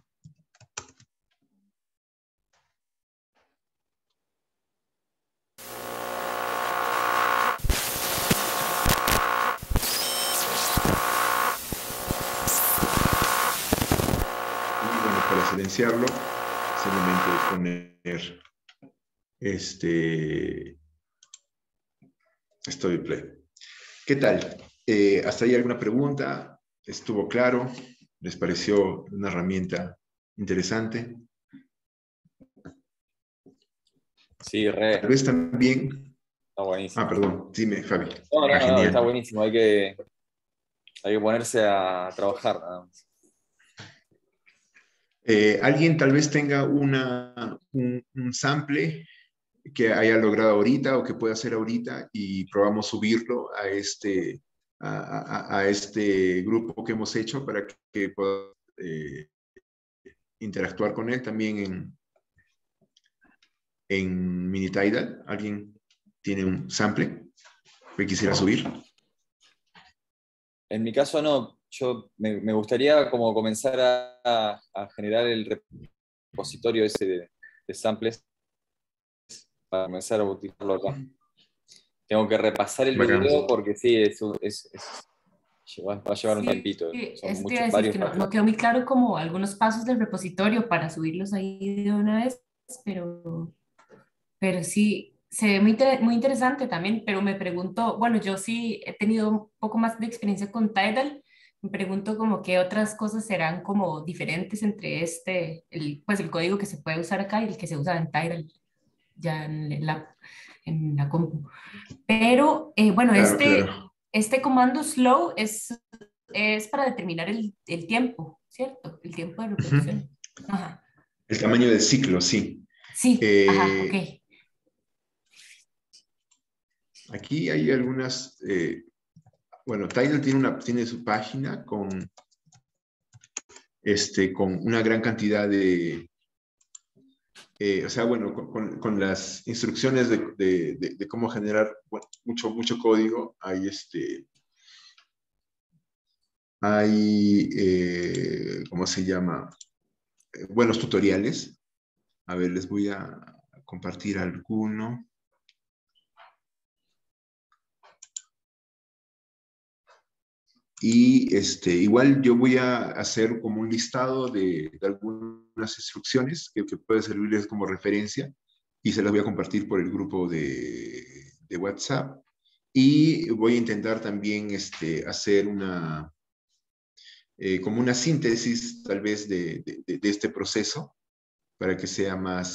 [SPEAKER 1] Silenciarlo, simplemente poner Story Play. ¿Qué tal? ¿Hasta ahí alguna pregunta? ¿Estuvo claro? ¿Les pareció una herramienta interesante?
[SPEAKER 2] Sí, re.
[SPEAKER 1] Tal vez también...
[SPEAKER 2] Está buenísimo.
[SPEAKER 1] Ah, perdón. Dime, Fabi.
[SPEAKER 2] No,
[SPEAKER 1] Genial.
[SPEAKER 2] está buenísimo. Hay que ponerse a trabajar nada más.
[SPEAKER 1] ¿Alguien tal vez tenga un sample que haya logrado ahorita o que pueda hacer ahorita y probamos subirlo a este grupo que hemos hecho para que pueda interactuar con él también en Minitidal? ¿Alguien tiene un sample que quisiera subir?
[SPEAKER 2] En mi caso no. Yo me gustaría como comenzar a generar el repositorio ese de samples para comenzar a utilizarlo acá. Tengo que repasar el
[SPEAKER 1] Bacán.
[SPEAKER 2] video porque sí, va a llevar un tiempito.
[SPEAKER 3] Es que no quedó muy claro como algunos pasos del repositorio para subirlos ahí de una vez, pero sí, Se ve muy interesante también, pero me pregunto, bueno, yo sí he tenido un poco más de experiencia con Tidal. Me pregunto como qué otras cosas serán como diferentes entre pues el código que se puede usar acá y el que se usa en Tidal, ya en la compu. Pero bueno,
[SPEAKER 1] Claro, claro.
[SPEAKER 3] este comando slow es para determinar el tiempo, ¿cierto? El tiempo de
[SPEAKER 1] Ujú.
[SPEAKER 3] reproducción. Ajá.
[SPEAKER 1] El tamaño del ciclo, sí.
[SPEAKER 3] Sí, ajá, ok.
[SPEAKER 1] Eh, Aquí hay algunas, bueno, Tidal tiene su página con una gran cantidad o sea, bueno, con las instrucciones de cómo generar bueno, mucho código, ¿cómo se llama? Buenos tutoriales. A ver, les voy a compartir alguno. Y igual yo voy a hacer como un listado de algunas instrucciones que puede servirles como referencia y se las voy a compartir por el grupo de WhatsApp. Y voy a intentar también hacer como una síntesis tal vez de este proceso para que sea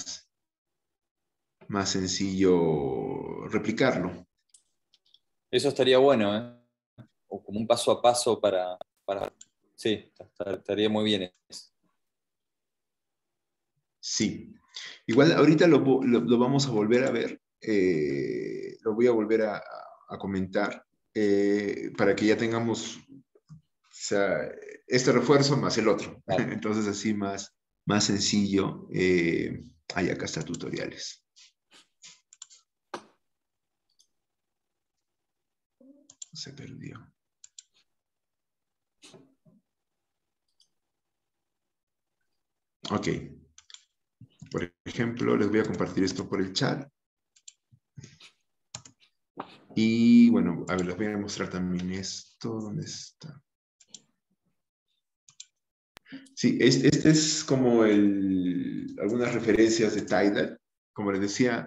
[SPEAKER 1] más sencillo replicarlo.
[SPEAKER 2] Eso estaría bueno, ¿eh? O como un paso a paso para... Sí, estaría muy bien eso.
[SPEAKER 1] Sí. Igual ahorita lo vamos a volver a ver, lo voy a volver a comentar para que ya tengamos, o sea, este refuerzo más el otro.
[SPEAKER 2] Vale.
[SPEAKER 1] Entonces así más sencillo. Acá está tutoriales. Se perdió. Ok. Por ejemplo, les voy a compartir esto por el chat. Y bueno, a ver, les voy a mostrar también esto. ¿Dónde está? Sí, este es como algunas referencias de Tidal. Como les decía,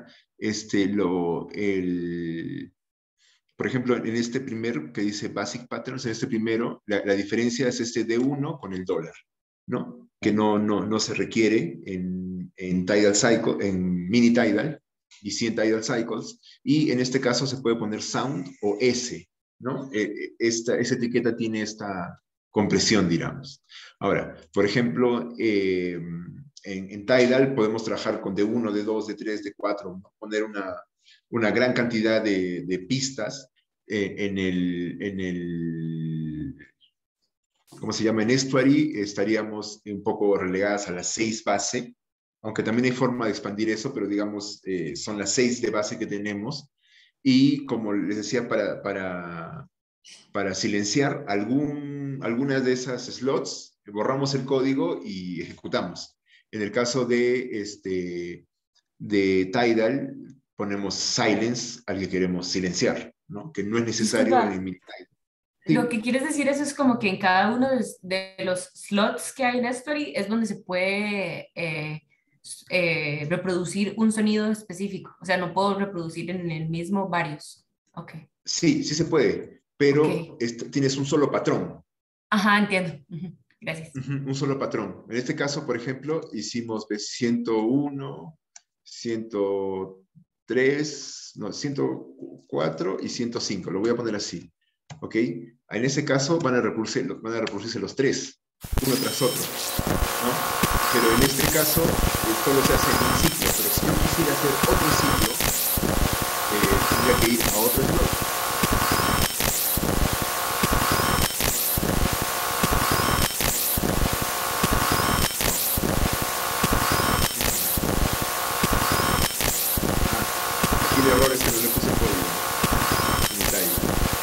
[SPEAKER 1] por ejemplo, en este primero que dice Basic Patterns, en este primero, la diferencia es este D1 con el dólar, ¿no? Que no se requiere en Tidal Cycle, en Mini Tidal, y sí en Tidal Cycles. Y en este caso se puede poner Sound o S, ¿no? Esa etiqueta tiene esta compresión, digamos. Ahora, por ejemplo, en Tidal podemos trabajar con D1, D2, D3, D4, ¿no? Poner una gran cantidad de pistas ¿cómo se llama? En Estuary estaríamos un poco relegadas a las 6 base, aunque también hay forma de expandir eso, pero digamos, son las 6 de base que tenemos. Y como les decía, para silenciar algunas de esas slots, borramos el código y ejecutamos. En el caso de Tidal, ponemos silence al que queremos silenciar, ¿no? Que no es necesario en el
[SPEAKER 3] Disculpa,
[SPEAKER 1] mini Tidal.
[SPEAKER 3] lo que
[SPEAKER 1] Sí,
[SPEAKER 3] quieres decir eso es como que en cada uno de los slots que hay en Story es donde se puede reproducir un sonido específico. O sea, no puedo reproducir en el mismo varios. Ok,
[SPEAKER 1] sí se puede,
[SPEAKER 3] ok.
[SPEAKER 1] pero tienes un solo patrón.
[SPEAKER 3] Ajá, entiendo. Ujú, gracias.
[SPEAKER 1] Un solo patrón. En este caso, por ejemplo, hicimos 101, 103, no, 104 y 105. Lo voy a poner así. ¿Ok? En ese caso van a reproducirse los tres, uno tras otro. ¿No? Pero en este caso, solo se hace en un ciclo. Pero si yo quisiera hacer otro ciclo, tendría que ir a otro slot. Aquí el error es que no le puse código en detalle.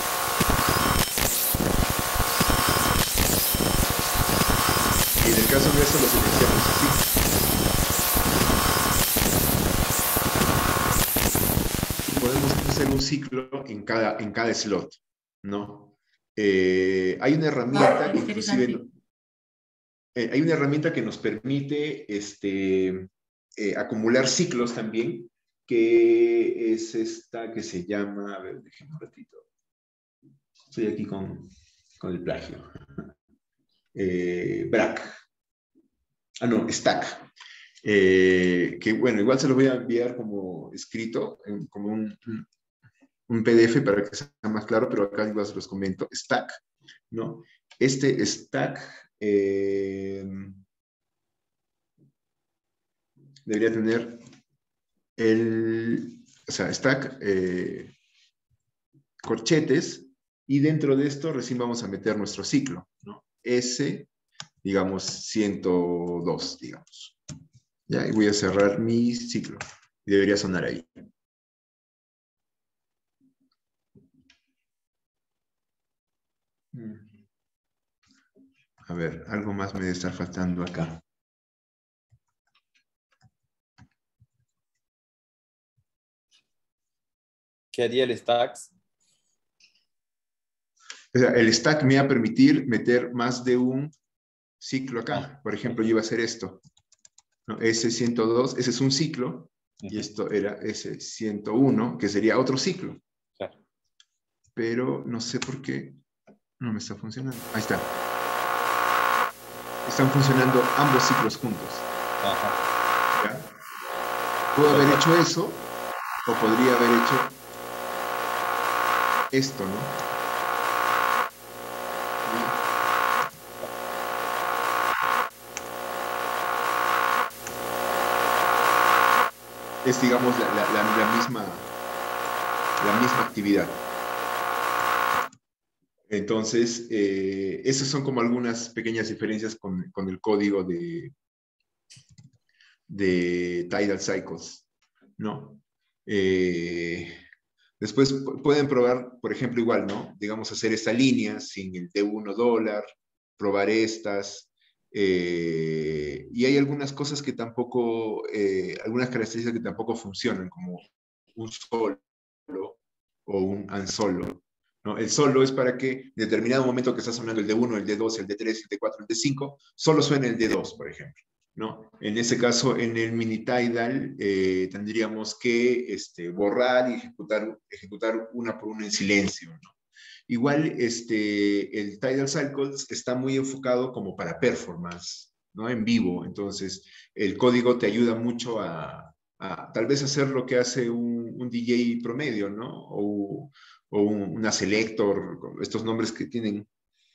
[SPEAKER 1] Y en el caso nuestro lo silenciamos así. Y podemos hacer un ciclo en cada slot, ¿no? Hay una
[SPEAKER 3] Wow,
[SPEAKER 1] herramienta
[SPEAKER 3] qué
[SPEAKER 1] que inclusive
[SPEAKER 3] interesante.
[SPEAKER 1] hay una herramienta que nos permite acumular ciclos también. que es esta que se llama, a ver, déjenme un ratito. Estoy aquí con el plagio. BRAC. Ah, no, Stack. Que bueno, igual se los voy a enviar como escrito, como un PDF para que sea más claro, pero acá igual se los comento. Stack, ¿no? Este Stack debería tener o sea, Stack, corchetes, y dentro de esto recién vamos a meter nuestro ciclo, ¿no? S, digamos, 102, digamos. Ya, y voy a cerrar mi ciclo. Y debería sonar ahí. A ver, algo más me debe estar faltando acá.
[SPEAKER 2] ¿Qué haría el stacks?
[SPEAKER 1] O sea, el stack me va a permitir meter más de un ciclo acá. Por ejemplo, yo iba a hacer esto, ¿no? S102, ese es un ciclo, y esto era S101, que sería otro ciclo.
[SPEAKER 2] Claro.
[SPEAKER 1] Pero no sé por qué no me está funcionando. Ahí está. Están funcionando ambos ciclos juntos.
[SPEAKER 2] Ajá.
[SPEAKER 1] ¿Ya? Puedo haber hecho eso, o podría haber hecho esto, ¿no? Es, digamos, la misma actividad. Entonces, esas son como algunas pequeñas diferencias con el código de Tidal Cycles, ¿no? Después pueden probar, por ejemplo, igual, ¿no? Digamos, hacer esta línea sin el $1, probar estas. Y hay algunas cosas que tampoco, algunas características que tampoco funcionan, como un solo o un unsolo, ¿no? El solo es para que en determinado momento que está sonando el D1, el D2, el D3, el D4, el D5, solo suene el D2, por ejemplo, ¿no? En ese caso, en el mini Tidal, tendríamos que borrar y ejecutar una por una en silencio, ¿no? Igual, el Tidal Cycles está muy enfocado como para performance, ¿no? En vivo. Entonces, el código te ayuda mucho a tal vez hacer lo que hace un DJ promedio, ¿no? O una selector, estos nombres que tienen,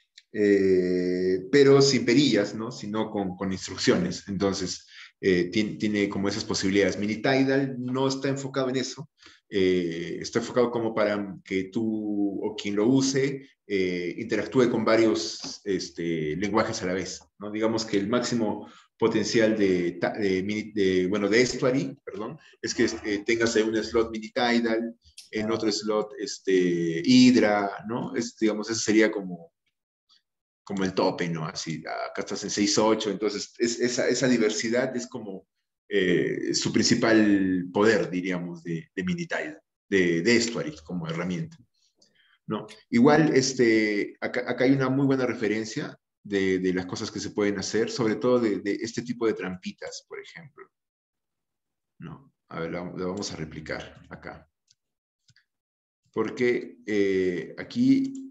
[SPEAKER 1] pero sin perillas, ¿no? Sino con instrucciones. Entonces, tiene como esas posibilidades. Mini Tidal no está enfocado en eso. Está enfocado como para que tú o quien lo use interactúe con varios lenguajes a la vez, ¿no? Digamos que el máximo potencial de Estuary, perdón, es que tengas en un slot Mini Tidal, en otro slot Hydra, ¿no? Digamos, ese sería como el tope, ¿no? Así, acá estás en 6.8, entonces esa diversidad es como su principal poder, diríamos, de Mini Tidal, de Estuary como herramienta, ¿no? Igual, acá hay una muy buena referencia de las cosas que se pueden hacer, sobre todo de este tipo de trampitas, por ejemplo, ¿no? A ver, lo vamos a replicar acá. Porque aquí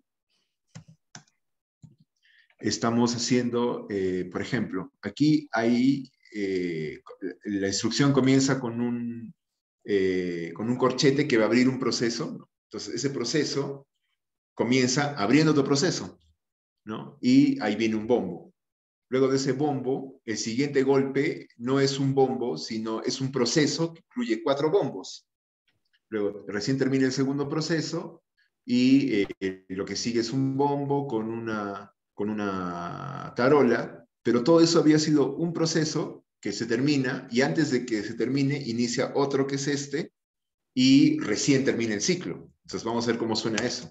[SPEAKER 1] estamos haciendo, por ejemplo, aquí hay, la instrucción comienza con un corchete que va a abrir un proceso, ¿no? Entonces, ese proceso comienza abriendo otro proceso, ¿no? Y ahí viene un bombo. Luego de ese bombo, el siguiente golpe no es un bombo, sino es un proceso que incluye 4 bombos. Luego, recién termina el segundo proceso y lo que sigue es un bombo con una tarola, pero todo eso había sido un proceso que se termina y antes de que se termine inicia otro que es y recién termina el ciclo. Entonces vamos a ver cómo suena eso.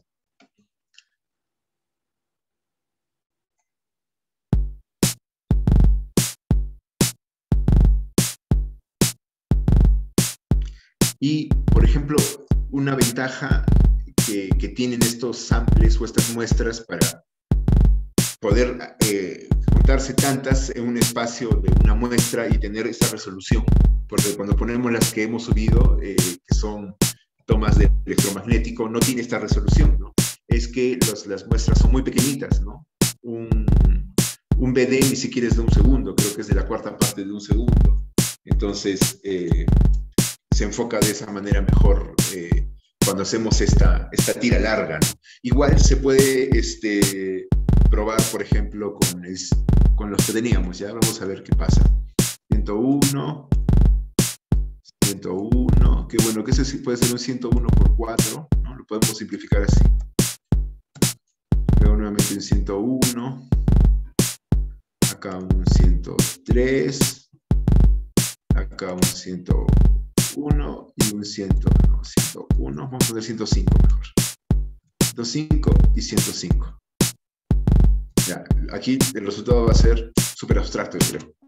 [SPEAKER 1] Y, por ejemplo, una ventaja que tienen estos samples o estas muestras para poder juntarse tantas en un espacio de una muestra y tener esa resolución, porque cuando ponemos las que hemos subido, que son tomas de electromagnético, no tiene esta resolución, ¿no? Es que las muestras son muy pequeñitas, ¿no? Un BD ni siquiera es de un segundo, creo que es de la cuarta parte de un segundo. Entonces, se enfoca de esa manera mejor cuando hacemos esta tira larga, ¿no? Igual se puede probar, por ejemplo, con los que teníamos, ¿ya? Vamos a ver qué pasa. 101, 101, que bueno, que ese sí puede ser un 101 por 4, ¿no? Lo podemos simplificar así. Luego nuevamente un 101, acá un 103, acá un 101 y un 101, vamos a poner 105 mejor. 105 y 105. Ya, aquí el resultado va a ser súper abstracto, yo creo.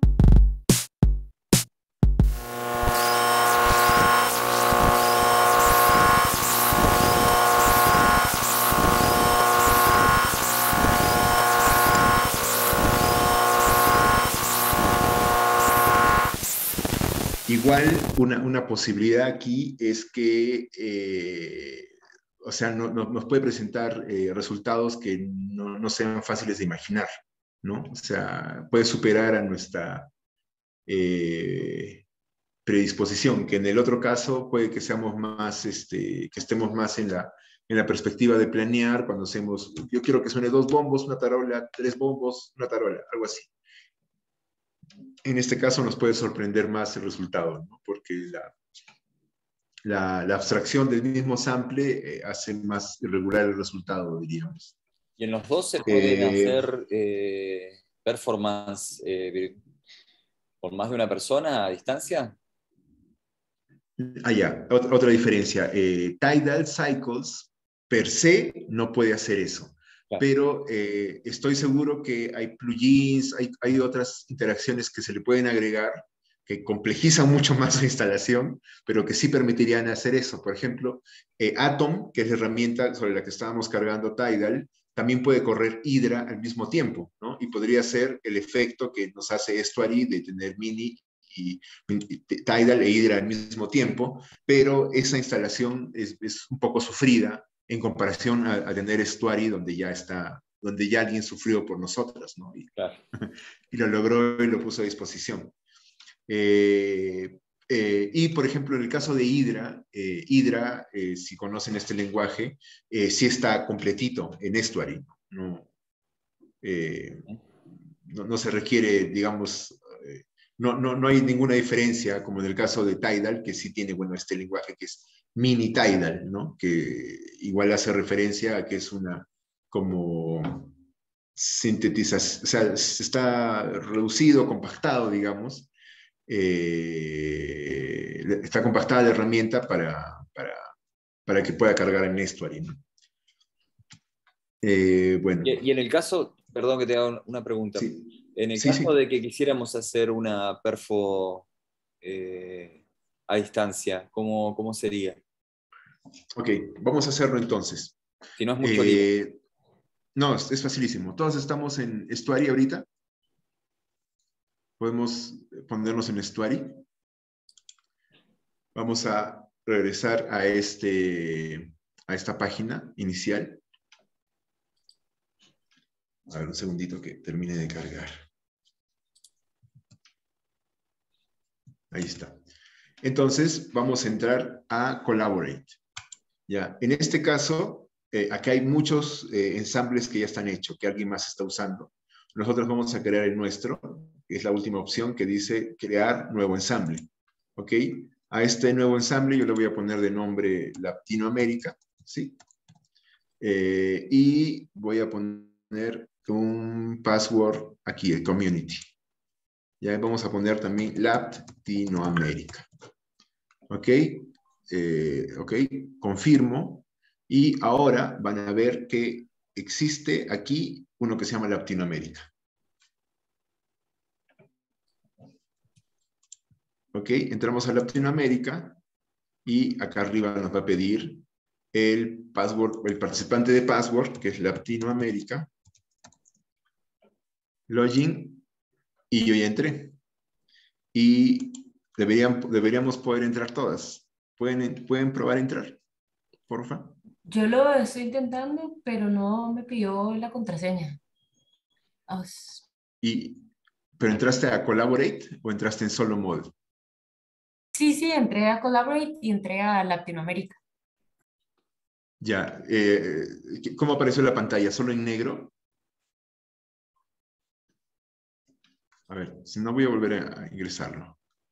[SPEAKER 1] Igual, una posibilidad aquí es que, o sea, nos puede presentar resultados que no sean fáciles de imaginar, ¿no? O sea, puede superar a nuestra predisposición, que en el otro caso puede que seamos más, que estemos más en la perspectiva de planear cuando hacemos, yo quiero que suene 2 bombos, una tarola, 3 bombos, una tarola, algo así. En este caso nos puede sorprender más el resultado, ¿no? Porque la abstracción del mismo sample hace más irregular el resultado, diríamos.
[SPEAKER 2] ¿Y en los dos se pueden hacer performance por más de una persona a distancia?
[SPEAKER 1] Ya, otra diferencia. Tidal Cycles per se no puede hacer eso. Claro. Pero estoy seguro que hay plugins, hay otras interacciones que se le pueden agregar que complejizan mucho más la instalación, pero que sí permitirían hacer eso. Por ejemplo, Atom, que es la herramienta sobre la que estábamos cargando Tidal, también puede correr Hydra al mismo tiempo, ¿no? Y podría ser el efecto que nos hace Estuary de tener Mini y Tidal e Hydra al mismo tiempo, pero esa instalación es un poco sufrida en comparación a tener Estuary donde ya alguien sufrió por nosotros, ¿no?
[SPEAKER 2] Claro.
[SPEAKER 1] Y lo logró y lo puso a disposición. Y, por ejemplo, en el caso de Hydra, si conocen este lenguaje, sí está completito en Estuary. No se requiere, digamos, no hay ninguna diferencia, como en el caso de Tidal, que sí tiene, bueno, este lenguaje que es Mini Tidal, ¿no? Que igual hace referencia a que es una como sintetización, o sea, está reducido, compactado, digamos. Está compactada la herramienta para que pueda cargar en Estuary, ¿no? Bueno.
[SPEAKER 2] Y en el caso, perdón que te haga una pregunta.
[SPEAKER 1] Sí.
[SPEAKER 2] En el caso de que quisiéramos hacer una perfo a distancia, ¿cómo sería?
[SPEAKER 1] Ok, vamos a hacerlo entonces.
[SPEAKER 2] Si no es mucho lío.
[SPEAKER 1] No, es facilísimo. Todos estamos en Estuary ahorita. Podemos ponernos en Estuary. Vamos a regresar a esta página inicial. A ver, un segundito que termine de cargar. Ahí está. Entonces, vamos a entrar a Collaborate. Ya, en este caso, acá hay muchos ensambles que ya están hechos, que alguien más está usando. Nosotros vamos a crear el nuestro, que es la última opción que dice crear nuevo ensamble. ¿Ok? A este nuevo ensamble yo le voy a poner de nombre Latinoamérica, ¿sí? Y voy a poner un password aquí, el community. Ya vamos a poner también Latinoamérica. ¿Ok? Ok, confirmo. Y ahora van a ver que existe aquí uno que se llama Latinoamérica. Ok, entramos a Latinoamérica y acá arriba nos va a pedir el password, el participante de password, que es Latinoamérica. Login, y yo ya entré. Y Deberíamos poder entrar todas. ¿Pueden probar a entrar? Porfa.
[SPEAKER 3] Yo lo estoy intentando, pero no me pidió la contraseña. Ah,
[SPEAKER 1] ¿Pero entraste a Collaborate o entraste en solo mode?
[SPEAKER 3] sí, sí, entré a Collaborate y entré a Latinoamérica.
[SPEAKER 1] Ya. ¿Cómo apareció la pantalla? ¿Solo en negro? A ver, si no voy a volver a ingresarlo.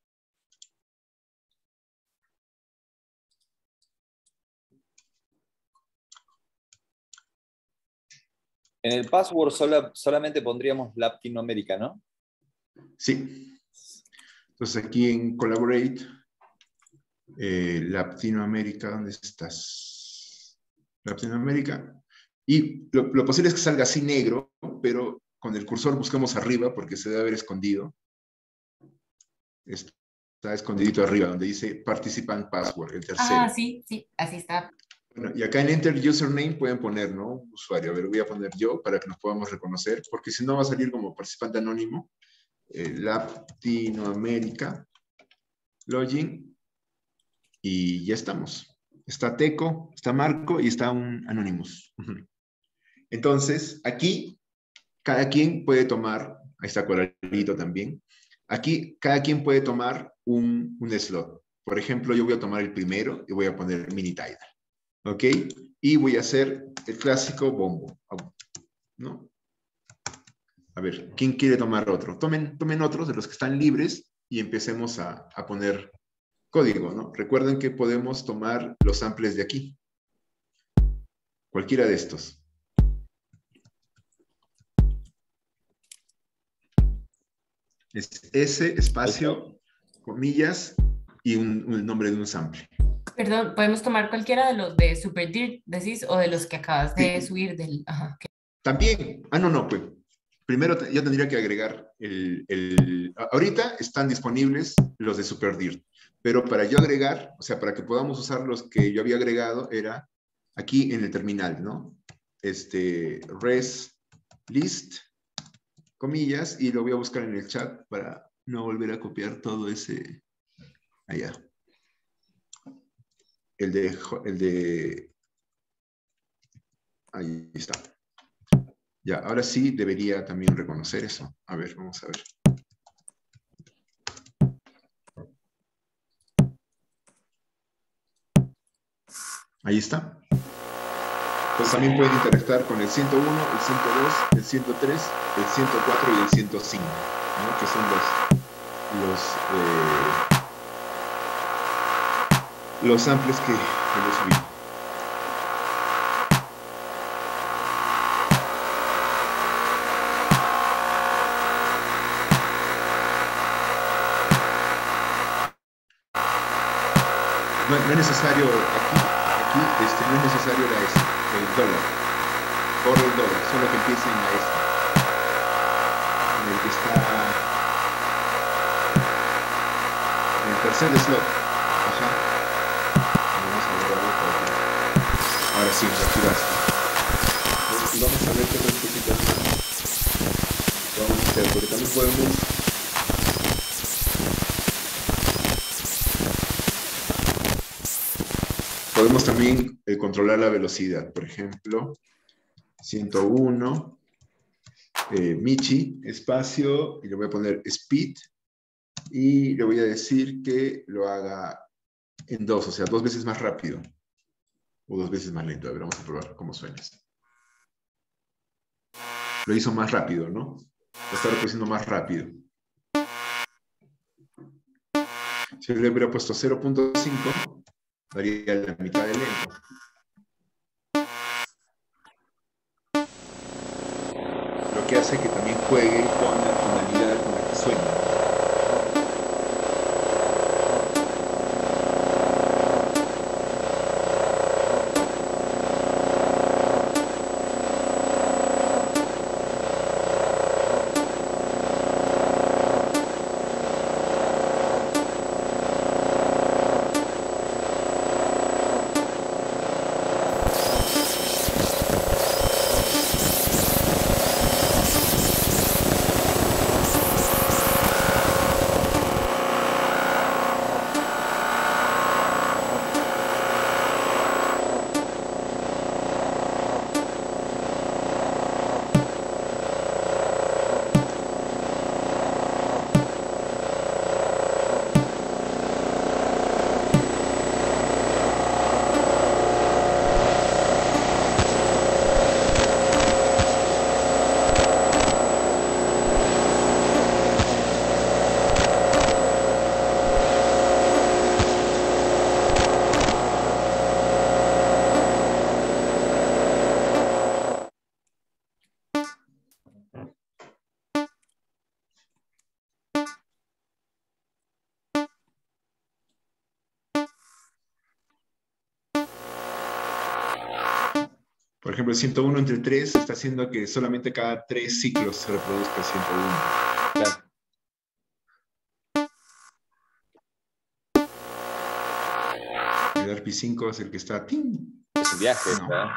[SPEAKER 2] En el password solamente pondríamos Latinoamérica, ¿no?
[SPEAKER 1] Sí. Entonces aquí en Collaborate, Latinoamérica, ¿dónde estás? Latinoamérica. Y lo posible es que salga así negro, pero con el cursor buscamos arriba porque se debe haber escondido. Está escondidito arriba, donde dice Participant Password, el tercero.
[SPEAKER 3] Ah, sí, sí, así está.
[SPEAKER 1] Bueno, y acá en Enter Username pueden poner, ¿no? Usuario. A ver, voy a poner yo para que nos podamos reconocer, porque si no va a salir como participante anónimo. Latinoamérica, login, y ya estamos. Está Teco, está Marco y está un Anonymous. Entonces, aquí cada quien puede tomar, ahí está Coralito también, aquí cada quien puede tomar un slot. Por ejemplo, yo voy a tomar el primero y voy a poner mini tidal. ¿Ok? Y voy a hacer el clásico bombo, ¿no? A ver, ¿quién quiere tomar otro? Tomen otros de los que están libres y empecemos a poner código, ¿no? Recuerden que podemos tomar los samples de aquí. Cualquiera de estos. Es S, espacio, comillas y el nombre de un sample.
[SPEAKER 3] Perdón, ¿podemos tomar cualquiera de los de Super Dirt, decís, o de los que acabas de
[SPEAKER 1] Sí.
[SPEAKER 3] subir del... Ajá,
[SPEAKER 1] También. No, pues. Primero yo tendría que agregar ahorita están disponibles los de SuperDirt, pero para yo agregar, o sea, para que podamos usar los que yo había agregado, era aquí en el terminal, ¿no? Res list, comillas, y lo voy a buscar en el chat para no volver a copiar todo ese allá. Ahí está. Ya, ahora sí debería también reconocer eso. A ver, vamos a ver. Ahí está. Pues también pueden interactuar con el 101, el 102, el 103, el 104 y el 105, ¿no? Que son los samples que les subí. No es necesario aquí no es necesario la S, el dólar. Por el dólar, solo que empiece en la S. En el que está en el tercer slot. Ajá. Vamos a borrarlo por aquí. Ahora sí, activaste. Y vamos a ver qué otras cositas vamos a hacer, porque también podemos también controlar la velocidad. Por ejemplo, 101, Michi, espacio, y le voy a poner speed, y le voy a decir que lo haga en 2, o sea, 2 veces más rápido, o 2 veces más lento. A ver, vamos a probar cómo suena esto. Lo hizo más rápido, ¿no? Lo está reproduciendo más rápido. Si le hubiera puesto 0.5, daría la mitad de lento. Lo que hace que también juegue con la tonalidad con la que suena. Por ejemplo, el 101 entre 3 está haciendo que solamente cada 3 ciclos se reproduzca el 101.
[SPEAKER 2] Claro.
[SPEAKER 1] El ARPI5 es el que está... ¡ting!
[SPEAKER 2] Es un viaje,
[SPEAKER 1] No.
[SPEAKER 2] ¿verdad?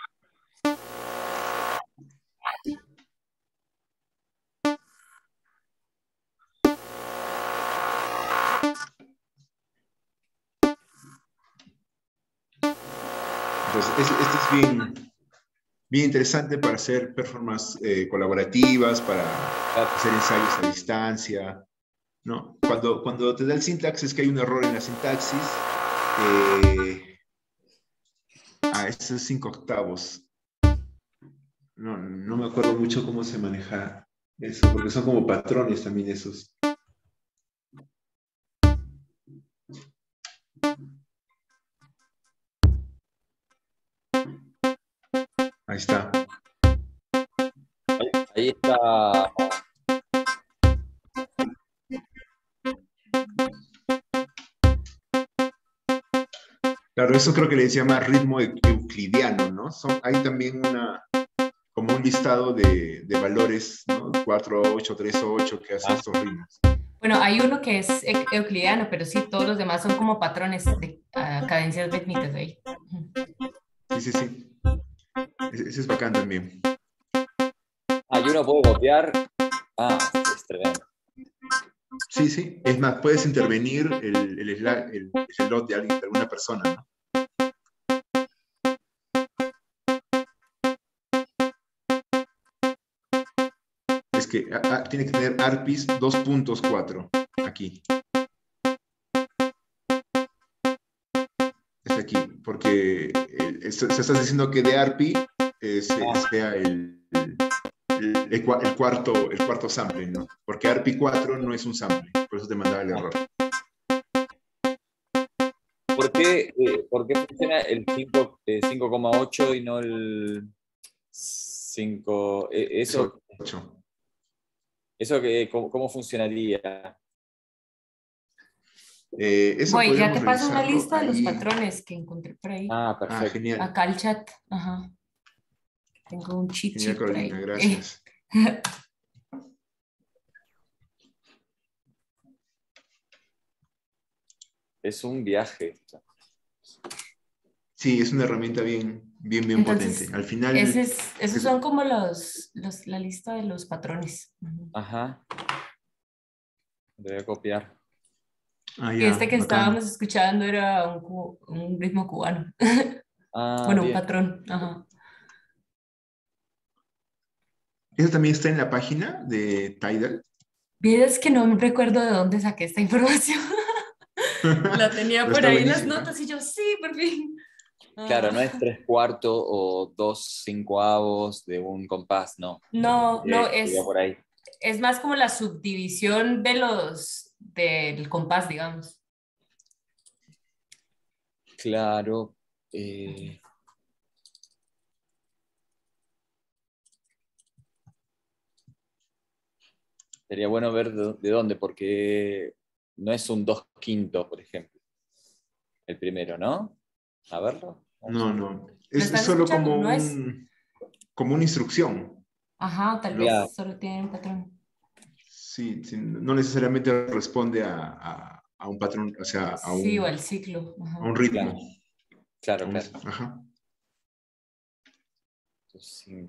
[SPEAKER 1] Entonces, este es bien interesante para hacer performances colaborativas, para hacer ensayos a distancia, ¿no? Cuando te da el syntax es que hay un error en la sintaxis. Estos es 5 octavos. No me acuerdo mucho cómo se maneja eso, porque son como patrones también esos. Ahí está.
[SPEAKER 2] Ahí está.
[SPEAKER 1] Claro, eso creo que le llama ritmo euclidiano, ¿no? Hay también como un listado de valores, ¿no? 4, 8, 3, 8, que hace estos ritmos.
[SPEAKER 3] Bueno, hay uno que es euclidiano, pero sí, todos los demás son como patrones de cadencias rítmicas ahí.
[SPEAKER 1] Sí. Ese es bacán también.
[SPEAKER 2] Y uno puede copiar. Es tremendo.
[SPEAKER 1] Sí. Es más, puedes intervenir el slot de alguna persona, ¿no? Es que tiene que tener ARPIS 2.4 aquí. Es aquí, porque se está diciendo que de ARPI sea el cuarto sample, ¿no? Porque ARPI 4 no es un sample, por eso te mandaba el error.
[SPEAKER 2] ¿Por qué funciona el 5,8 y no el 5? Eso,
[SPEAKER 1] 8.
[SPEAKER 2] ¿cómo funcionaría?
[SPEAKER 1] Eso
[SPEAKER 3] Voy, ya
[SPEAKER 1] podríamos
[SPEAKER 3] te paso una
[SPEAKER 1] revisarlo
[SPEAKER 3] lista de los
[SPEAKER 1] ahí.
[SPEAKER 3] patrones que encontré por ahí.
[SPEAKER 2] Perfecto.
[SPEAKER 1] Genial.
[SPEAKER 3] Acá el chat. Ajá. Tengo un cheat
[SPEAKER 1] Genial,
[SPEAKER 3] sheet por
[SPEAKER 1] Carolina,
[SPEAKER 3] ahí.
[SPEAKER 1] gracias.
[SPEAKER 2] Es un viaje.
[SPEAKER 1] Sí, es una herramienta bien
[SPEAKER 3] Entonces,
[SPEAKER 1] potente. Al final...
[SPEAKER 3] esos son como la lista de los patrones.
[SPEAKER 2] Ajá. Lo voy a copiar.
[SPEAKER 3] Y este que
[SPEAKER 1] bacán.
[SPEAKER 3] estábamos escuchando era un ritmo cubano. Bueno, un
[SPEAKER 2] Bien.
[SPEAKER 3] patrón. Ajá.
[SPEAKER 1] ¿Eso también está en la página de Tidal?
[SPEAKER 3] Vieres que no me recuerdo de dónde saqué esta información. La tenía
[SPEAKER 1] Pero
[SPEAKER 3] por
[SPEAKER 1] está
[SPEAKER 3] ahí en las
[SPEAKER 1] buenísima.
[SPEAKER 3] notas y yo, sí, por fin.
[SPEAKER 2] Claro, no es 3/4 o 2/5 de un compás, no.
[SPEAKER 3] No,
[SPEAKER 2] Iba por ahí.
[SPEAKER 3] es más como la subdivisión del compás, digamos.
[SPEAKER 2] Claro. Sería bueno ver de dónde, porque no es un 2/5, por ejemplo. El primero, ¿no? A verlo.
[SPEAKER 1] No.
[SPEAKER 3] ¿Lo
[SPEAKER 1] Es
[SPEAKER 3] estás
[SPEAKER 1] solo
[SPEAKER 3] escuchando?
[SPEAKER 1] como
[SPEAKER 3] No es.
[SPEAKER 1] como una instrucción.
[SPEAKER 3] Ajá, o tal
[SPEAKER 1] ¿No?
[SPEAKER 3] vez solo tiene un patrón.
[SPEAKER 1] Sí, no necesariamente responde a un patrón, o sea,
[SPEAKER 3] Sí, o el ciclo.
[SPEAKER 1] a
[SPEAKER 3] Ajá.
[SPEAKER 1] un ritmo.
[SPEAKER 2] Claro.
[SPEAKER 1] Ajá.
[SPEAKER 2] 5.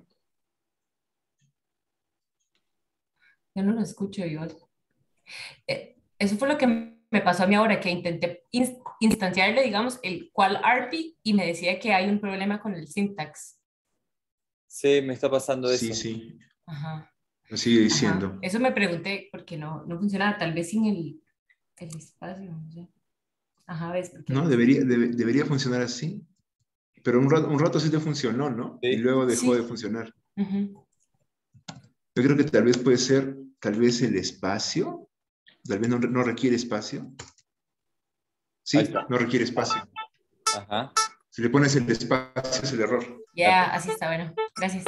[SPEAKER 3] Yo no lo escucho igual. Eso fue lo que me pasó a mí ahora, que intenté instanciarle, digamos, el cual ARPI y me decía que hay un problema con el syntax.
[SPEAKER 2] Sí, me está pasando eso.
[SPEAKER 1] Sí.
[SPEAKER 3] Ajá.
[SPEAKER 1] Lo sigue
[SPEAKER 3] Ajá.
[SPEAKER 1] diciendo.
[SPEAKER 3] Eso me pregunté porque no funcionaba, tal vez sin el espacio, no sé. Ajá, ves, porque
[SPEAKER 1] No, debería funcionar así. Pero un rato sí te funcionó, ¿no? Y
[SPEAKER 2] Sí.
[SPEAKER 1] luego dejó de
[SPEAKER 3] sí.
[SPEAKER 1] funcionar.
[SPEAKER 3] Ujú.
[SPEAKER 1] Yo creo que tal vez puede ser, tal vez el espacio, tal vez no requiere espacio.
[SPEAKER 2] Ahí
[SPEAKER 1] Sí,
[SPEAKER 2] está.
[SPEAKER 1] no requiere espacio.
[SPEAKER 2] Ajá.
[SPEAKER 1] Si le pones el espacio es el error.
[SPEAKER 3] Ya, así está, bueno. Gracias.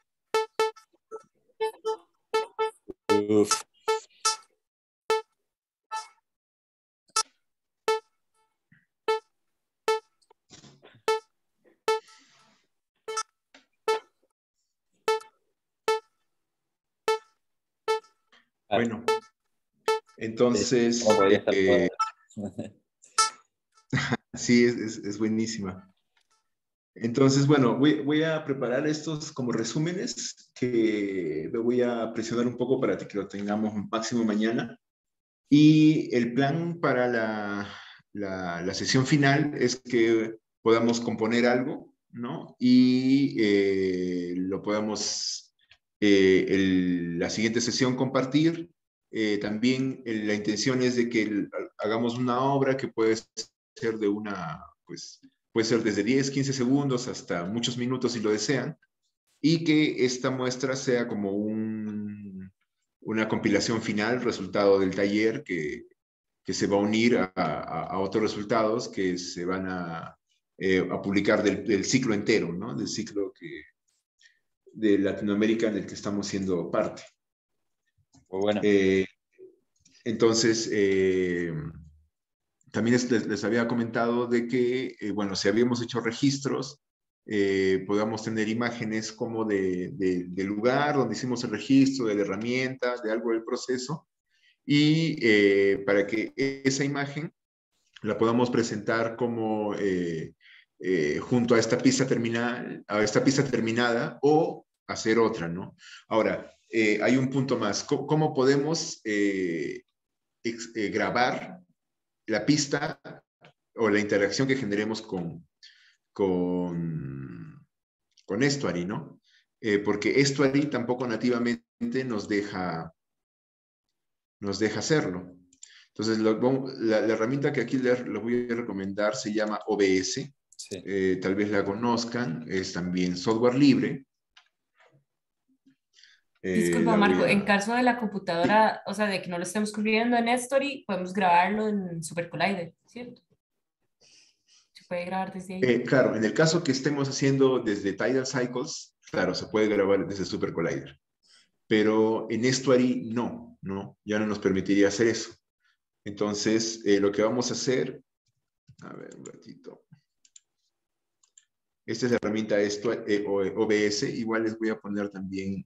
[SPEAKER 2] Uf.
[SPEAKER 1] Bueno, entonces,
[SPEAKER 2] ¿Cómo podría estar toda?
[SPEAKER 1] sí, es buenísima. Entonces, bueno, voy a preparar estos como resúmenes que lo voy a presionar un poco para que lo tengamos máximo mañana. Y el plan para la sesión final es que podamos componer algo, ¿no? Y lo podamos, la siguiente sesión compartir. También la intención es de que hagamos una obra que puede ser de una, pues, puede ser desde 10, 15 segundos hasta muchos minutos si lo desean, y que esta muestra sea como una compilación final, resultado del taller que se va a unir a otros resultados que se van a publicar del ciclo entero, ¿no? Del ciclo de Latinoamérica en el que estamos siendo parte.
[SPEAKER 2] Muy bueno.
[SPEAKER 1] Entonces, también les había comentado de que, bueno, si habíamos hecho registros, podamos tener imágenes como del lugar donde hicimos el registro, de la herramienta, de algo del proceso, y para que esa imagen la podamos presentar como junto a esta pista terminal, a esta pista terminada, o hacer otra, ¿no? Ahora, hay un punto más. ¿Cómo podemos grabar la pista o la interacción que generemos con Estuary, ¿no? Porque Estuary tampoco nativamente nos deja hacerlo. Entonces, la herramienta que aquí les voy a recomendar se llama OBS. Sí. Tal vez la conozcan, es también software libre.
[SPEAKER 3] Disculpa, Marco, en caso de la computadora, o sea, de que no lo estemos cubriendo en Estuary, podemos grabarlo en Super Collider, ¿cierto? Se puede grabar desde ahí.
[SPEAKER 1] Claro, en el caso que estemos haciendo desde Tidal Cycles, claro, se puede grabar desde Super Collider. Pero en Estuary no, ya no nos permitiría hacer eso. Entonces, lo que vamos a hacer, a ver, un ratito. Esta es la herramienta OBS. Igual les voy a poner también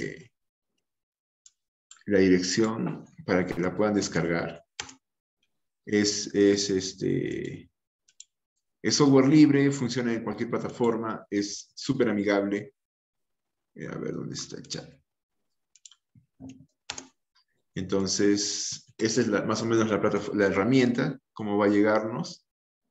[SPEAKER 1] la dirección para que la puedan descargar. Es software libre, funciona en cualquier plataforma, es súper amigable. A ver, ¿dónde está el chat? Entonces, esa es más o menos la herramienta, cómo va a llegarnos.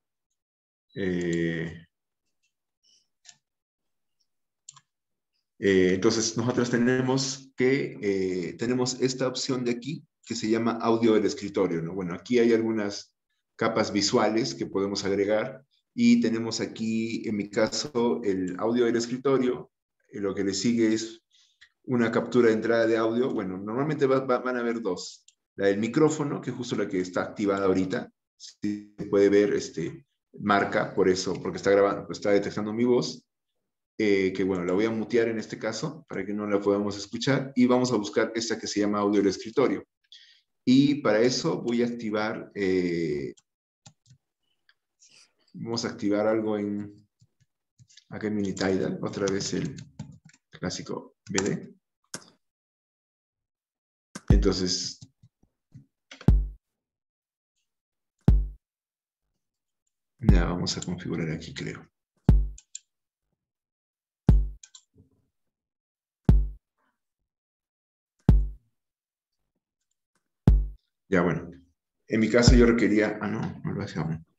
[SPEAKER 1] Entonces, nosotros tenemos esta opción de aquí, que se llama audio del escritorio, ¿no? Bueno, aquí hay algunas capas visuales que podemos agregar, y tenemos aquí, en mi caso, el audio del escritorio. Lo que le sigue es una captura de entrada de audio. Bueno, normalmente van a haber dos. La del micrófono, que es justo la que está activada ahorita. Se puede ver, marca, por eso, porque está grabando, está detectando mi voz. Que bueno, la voy a mutear en este caso, para que no la podamos escuchar. Y vamos a buscar esta que se llama audio del escritorio. Y para eso voy a activar, vamos a activar algo acá en Minitidal, otra vez el clásico BD. Entonces, ya vamos a configurar aquí, creo. Ya, bueno. En mi caso yo requería... no lo hace aún.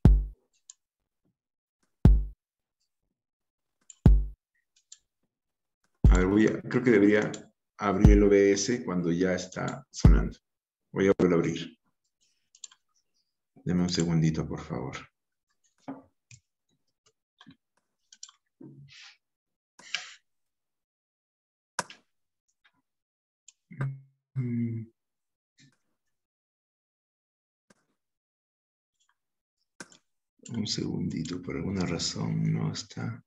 [SPEAKER 1] A ver, creo que debería abrir el OBS cuando ya está sonando. Voy a volverlo a abrir. Deme un segundito, por favor. Un segundito, por alguna razón no está.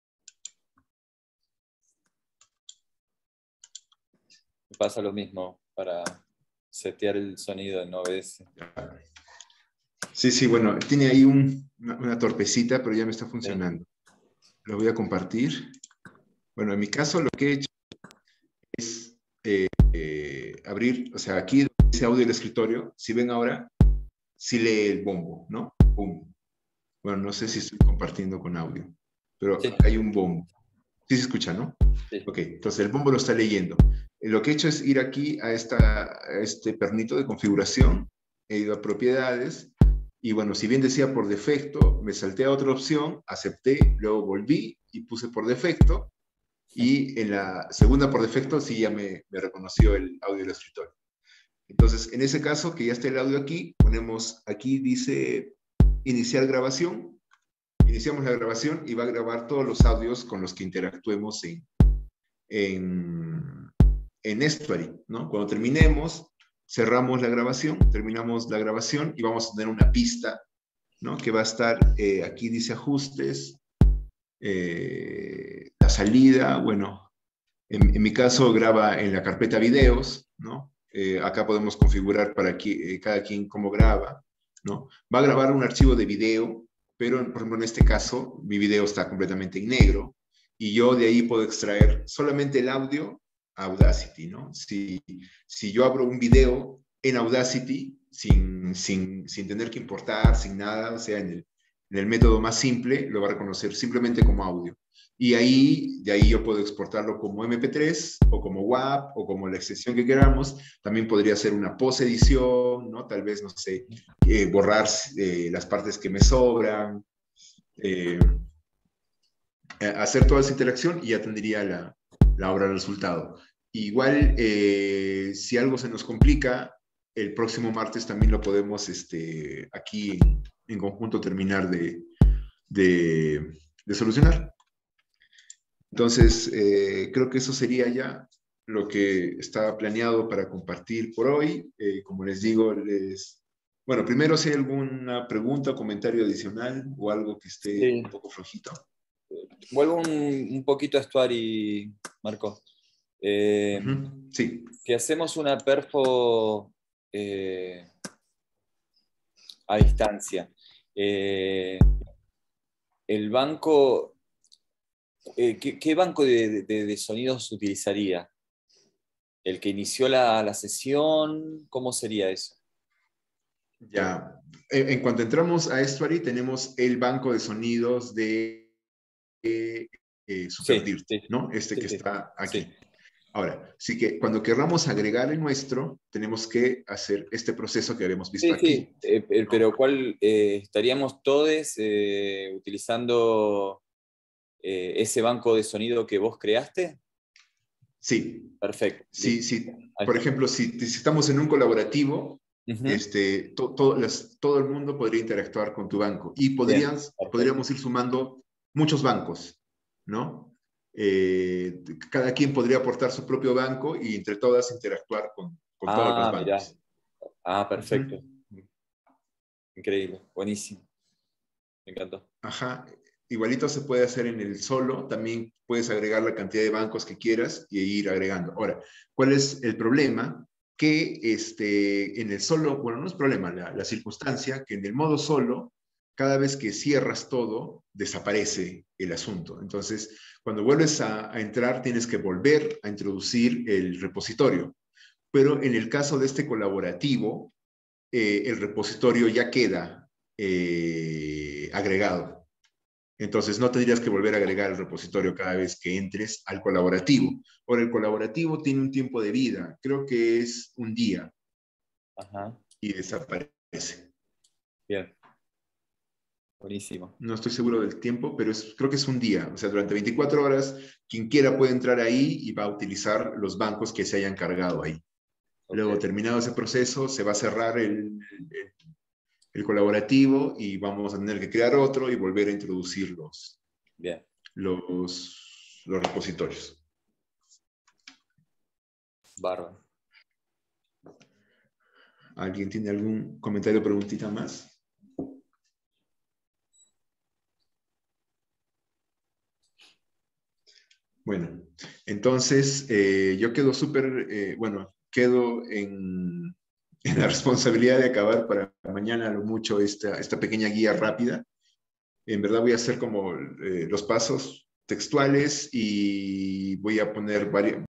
[SPEAKER 2] Me pasa lo mismo para setear el sonido en OBS.
[SPEAKER 1] Sí, bueno, tiene ahí una torpecita, pero ya me está funcionando. Sí. Lo voy a compartir. Bueno, en mi caso lo que he hecho es abrir, o sea, aquí ese audio del escritorio, si ven ahora, sí lee el bombo, ¿no? Pum. Bueno, no sé si estoy compartiendo con audio, pero
[SPEAKER 2] Sí,
[SPEAKER 1] acá hay un bombo. Sí se escucha, ¿no?
[SPEAKER 2] sí.
[SPEAKER 1] Ok, entonces el bombo lo está leyendo. Lo que he hecho es ir aquí a este pernito de configuración, he ido a propiedades, y bueno, si bien decía por defecto, me salté a otra opción, acepté, luego volví y puse por defecto, y en la segunda por defecto sí ya me reconoció el audio del escritorio. Entonces, en ese caso, que ya está el audio aquí, ponemos, aquí dice iniciar grabación, iniciamos la grabación y va a grabar todos los audios con los que interactuemos en, en Estuary, ¿no? Cuando terminemos, cerramos la grabación, terminamos la grabación y vamos a tener una pista, ¿no? Que va a estar, aquí dice ajustes, la salida, bueno, en mi caso graba en la carpeta videos, ¿no? Acá podemos configurar para cada quien cómo graba, ¿no? Va a grabar un archivo de video, pero por ejemplo en este caso mi video está completamente en negro y yo de ahí puedo extraer solamente el audio a Audacity, ¿no? Si yo abro un video en Audacity sin tener que importar, sin nada, o sea, en el método más simple, lo va a reconocer simplemente como audio. Y de ahí yo puedo exportarlo como MP3 o como WAV o como la extensión que queramos. También podría ser una post-edición, ¿no? Tal vez, no sé, borrar las partes que me sobran, eh, hacer toda esa interacción y ya tendría la obra resultado. Igual, si algo se nos complica, el próximo martes también lo podemos aquí en conjunto terminar de solucionar. Entonces, creo que eso sería ya lo que estaba planeado para compartir por hoy. Como les digo, bueno, primero si hay alguna pregunta, comentario adicional o algo que esté
[SPEAKER 2] Sí.
[SPEAKER 1] un poco flojito.
[SPEAKER 2] Vuelvo un poquito a Estuary, Marco.
[SPEAKER 1] Sí,
[SPEAKER 2] Si hacemos una perfo a distancia, el banco, ¿qué banco de sonidos utilizaría? ¿El que inició la sesión? ¿Cómo sería eso?
[SPEAKER 1] ya. En cuanto entramos a Estuary, tenemos el banco de sonidos de
[SPEAKER 2] Sí,
[SPEAKER 1] SuperDirt,
[SPEAKER 2] sí,
[SPEAKER 1] ¿no? Este
[SPEAKER 2] sí,
[SPEAKER 1] que
[SPEAKER 2] sí,
[SPEAKER 1] está aquí.
[SPEAKER 2] sí.
[SPEAKER 1] Ahora, sí que cuando querramos agregar el nuestro, tenemos que hacer este proceso que habíamos visto
[SPEAKER 2] Sí, sí,
[SPEAKER 1] aquí, ¿no?
[SPEAKER 2] pero ¿cuál estaríamos todos utilizando ese banco de sonido que vos creaste?
[SPEAKER 1] Sí,
[SPEAKER 2] Perfecto,
[SPEAKER 1] sí,
[SPEAKER 2] listo.
[SPEAKER 1] sí.
[SPEAKER 2] Ahí
[SPEAKER 1] Por
[SPEAKER 2] está.
[SPEAKER 1] ejemplo, si estamos en un colaborativo,
[SPEAKER 2] Ujú.
[SPEAKER 1] todo el mundo podría interactuar con tu banco y
[SPEAKER 2] Bien, perfecto.
[SPEAKER 1] podríamos ir sumando muchos bancos, ¿no? Cada quien podría aportar su propio banco y entre todas interactuar con todos los
[SPEAKER 2] Ah, mirá.
[SPEAKER 1] bancos.
[SPEAKER 2] Ah, perfecto.
[SPEAKER 1] Ujú.
[SPEAKER 2] Increíble, buenísimo. Me encantó.
[SPEAKER 1] Ajá. Igualito se puede hacer en el solo, también puedes agregar la cantidad de bancos que quieras y ir agregando. Ahora, ¿cuál es el problema? Que en el solo, bueno, no es problema, la circunstancia, que en el modo solo, cada vez que cierras todo, desaparece el asunto. Entonces, cuando vuelves a entrar, tienes que volver a introducir el repositorio. Pero en el caso de este colaborativo, el repositorio ya queda agregado. Entonces no tendrías que volver a agregar el repositorio cada vez que entres al colaborativo. Ahora, el colaborativo tiene un tiempo de vida, creo que es un día
[SPEAKER 2] Ajá,
[SPEAKER 1] y desaparece.
[SPEAKER 2] bien, buenísimo.
[SPEAKER 1] No estoy seguro del tiempo, pero creo que es un día. O sea, durante 24 horas, quien quiera puede entrar ahí y va a utilizar los bancos que se hayan cargado ahí.
[SPEAKER 2] Ok,
[SPEAKER 1] Luego, terminado ese proceso, se va a cerrar el colaborativo y vamos a tener que crear otro y volver a introducir
[SPEAKER 2] bien.
[SPEAKER 1] los repositorios.
[SPEAKER 2] Bárbaro.
[SPEAKER 1] ¿Alguien tiene algún comentario o preguntita más? Bueno, entonces yo quedo bueno, quedo en la responsabilidad de acabar para mañana a lo mucho esta pequeña guía rápida. En verdad voy a hacer como los pasos textuales y voy a poner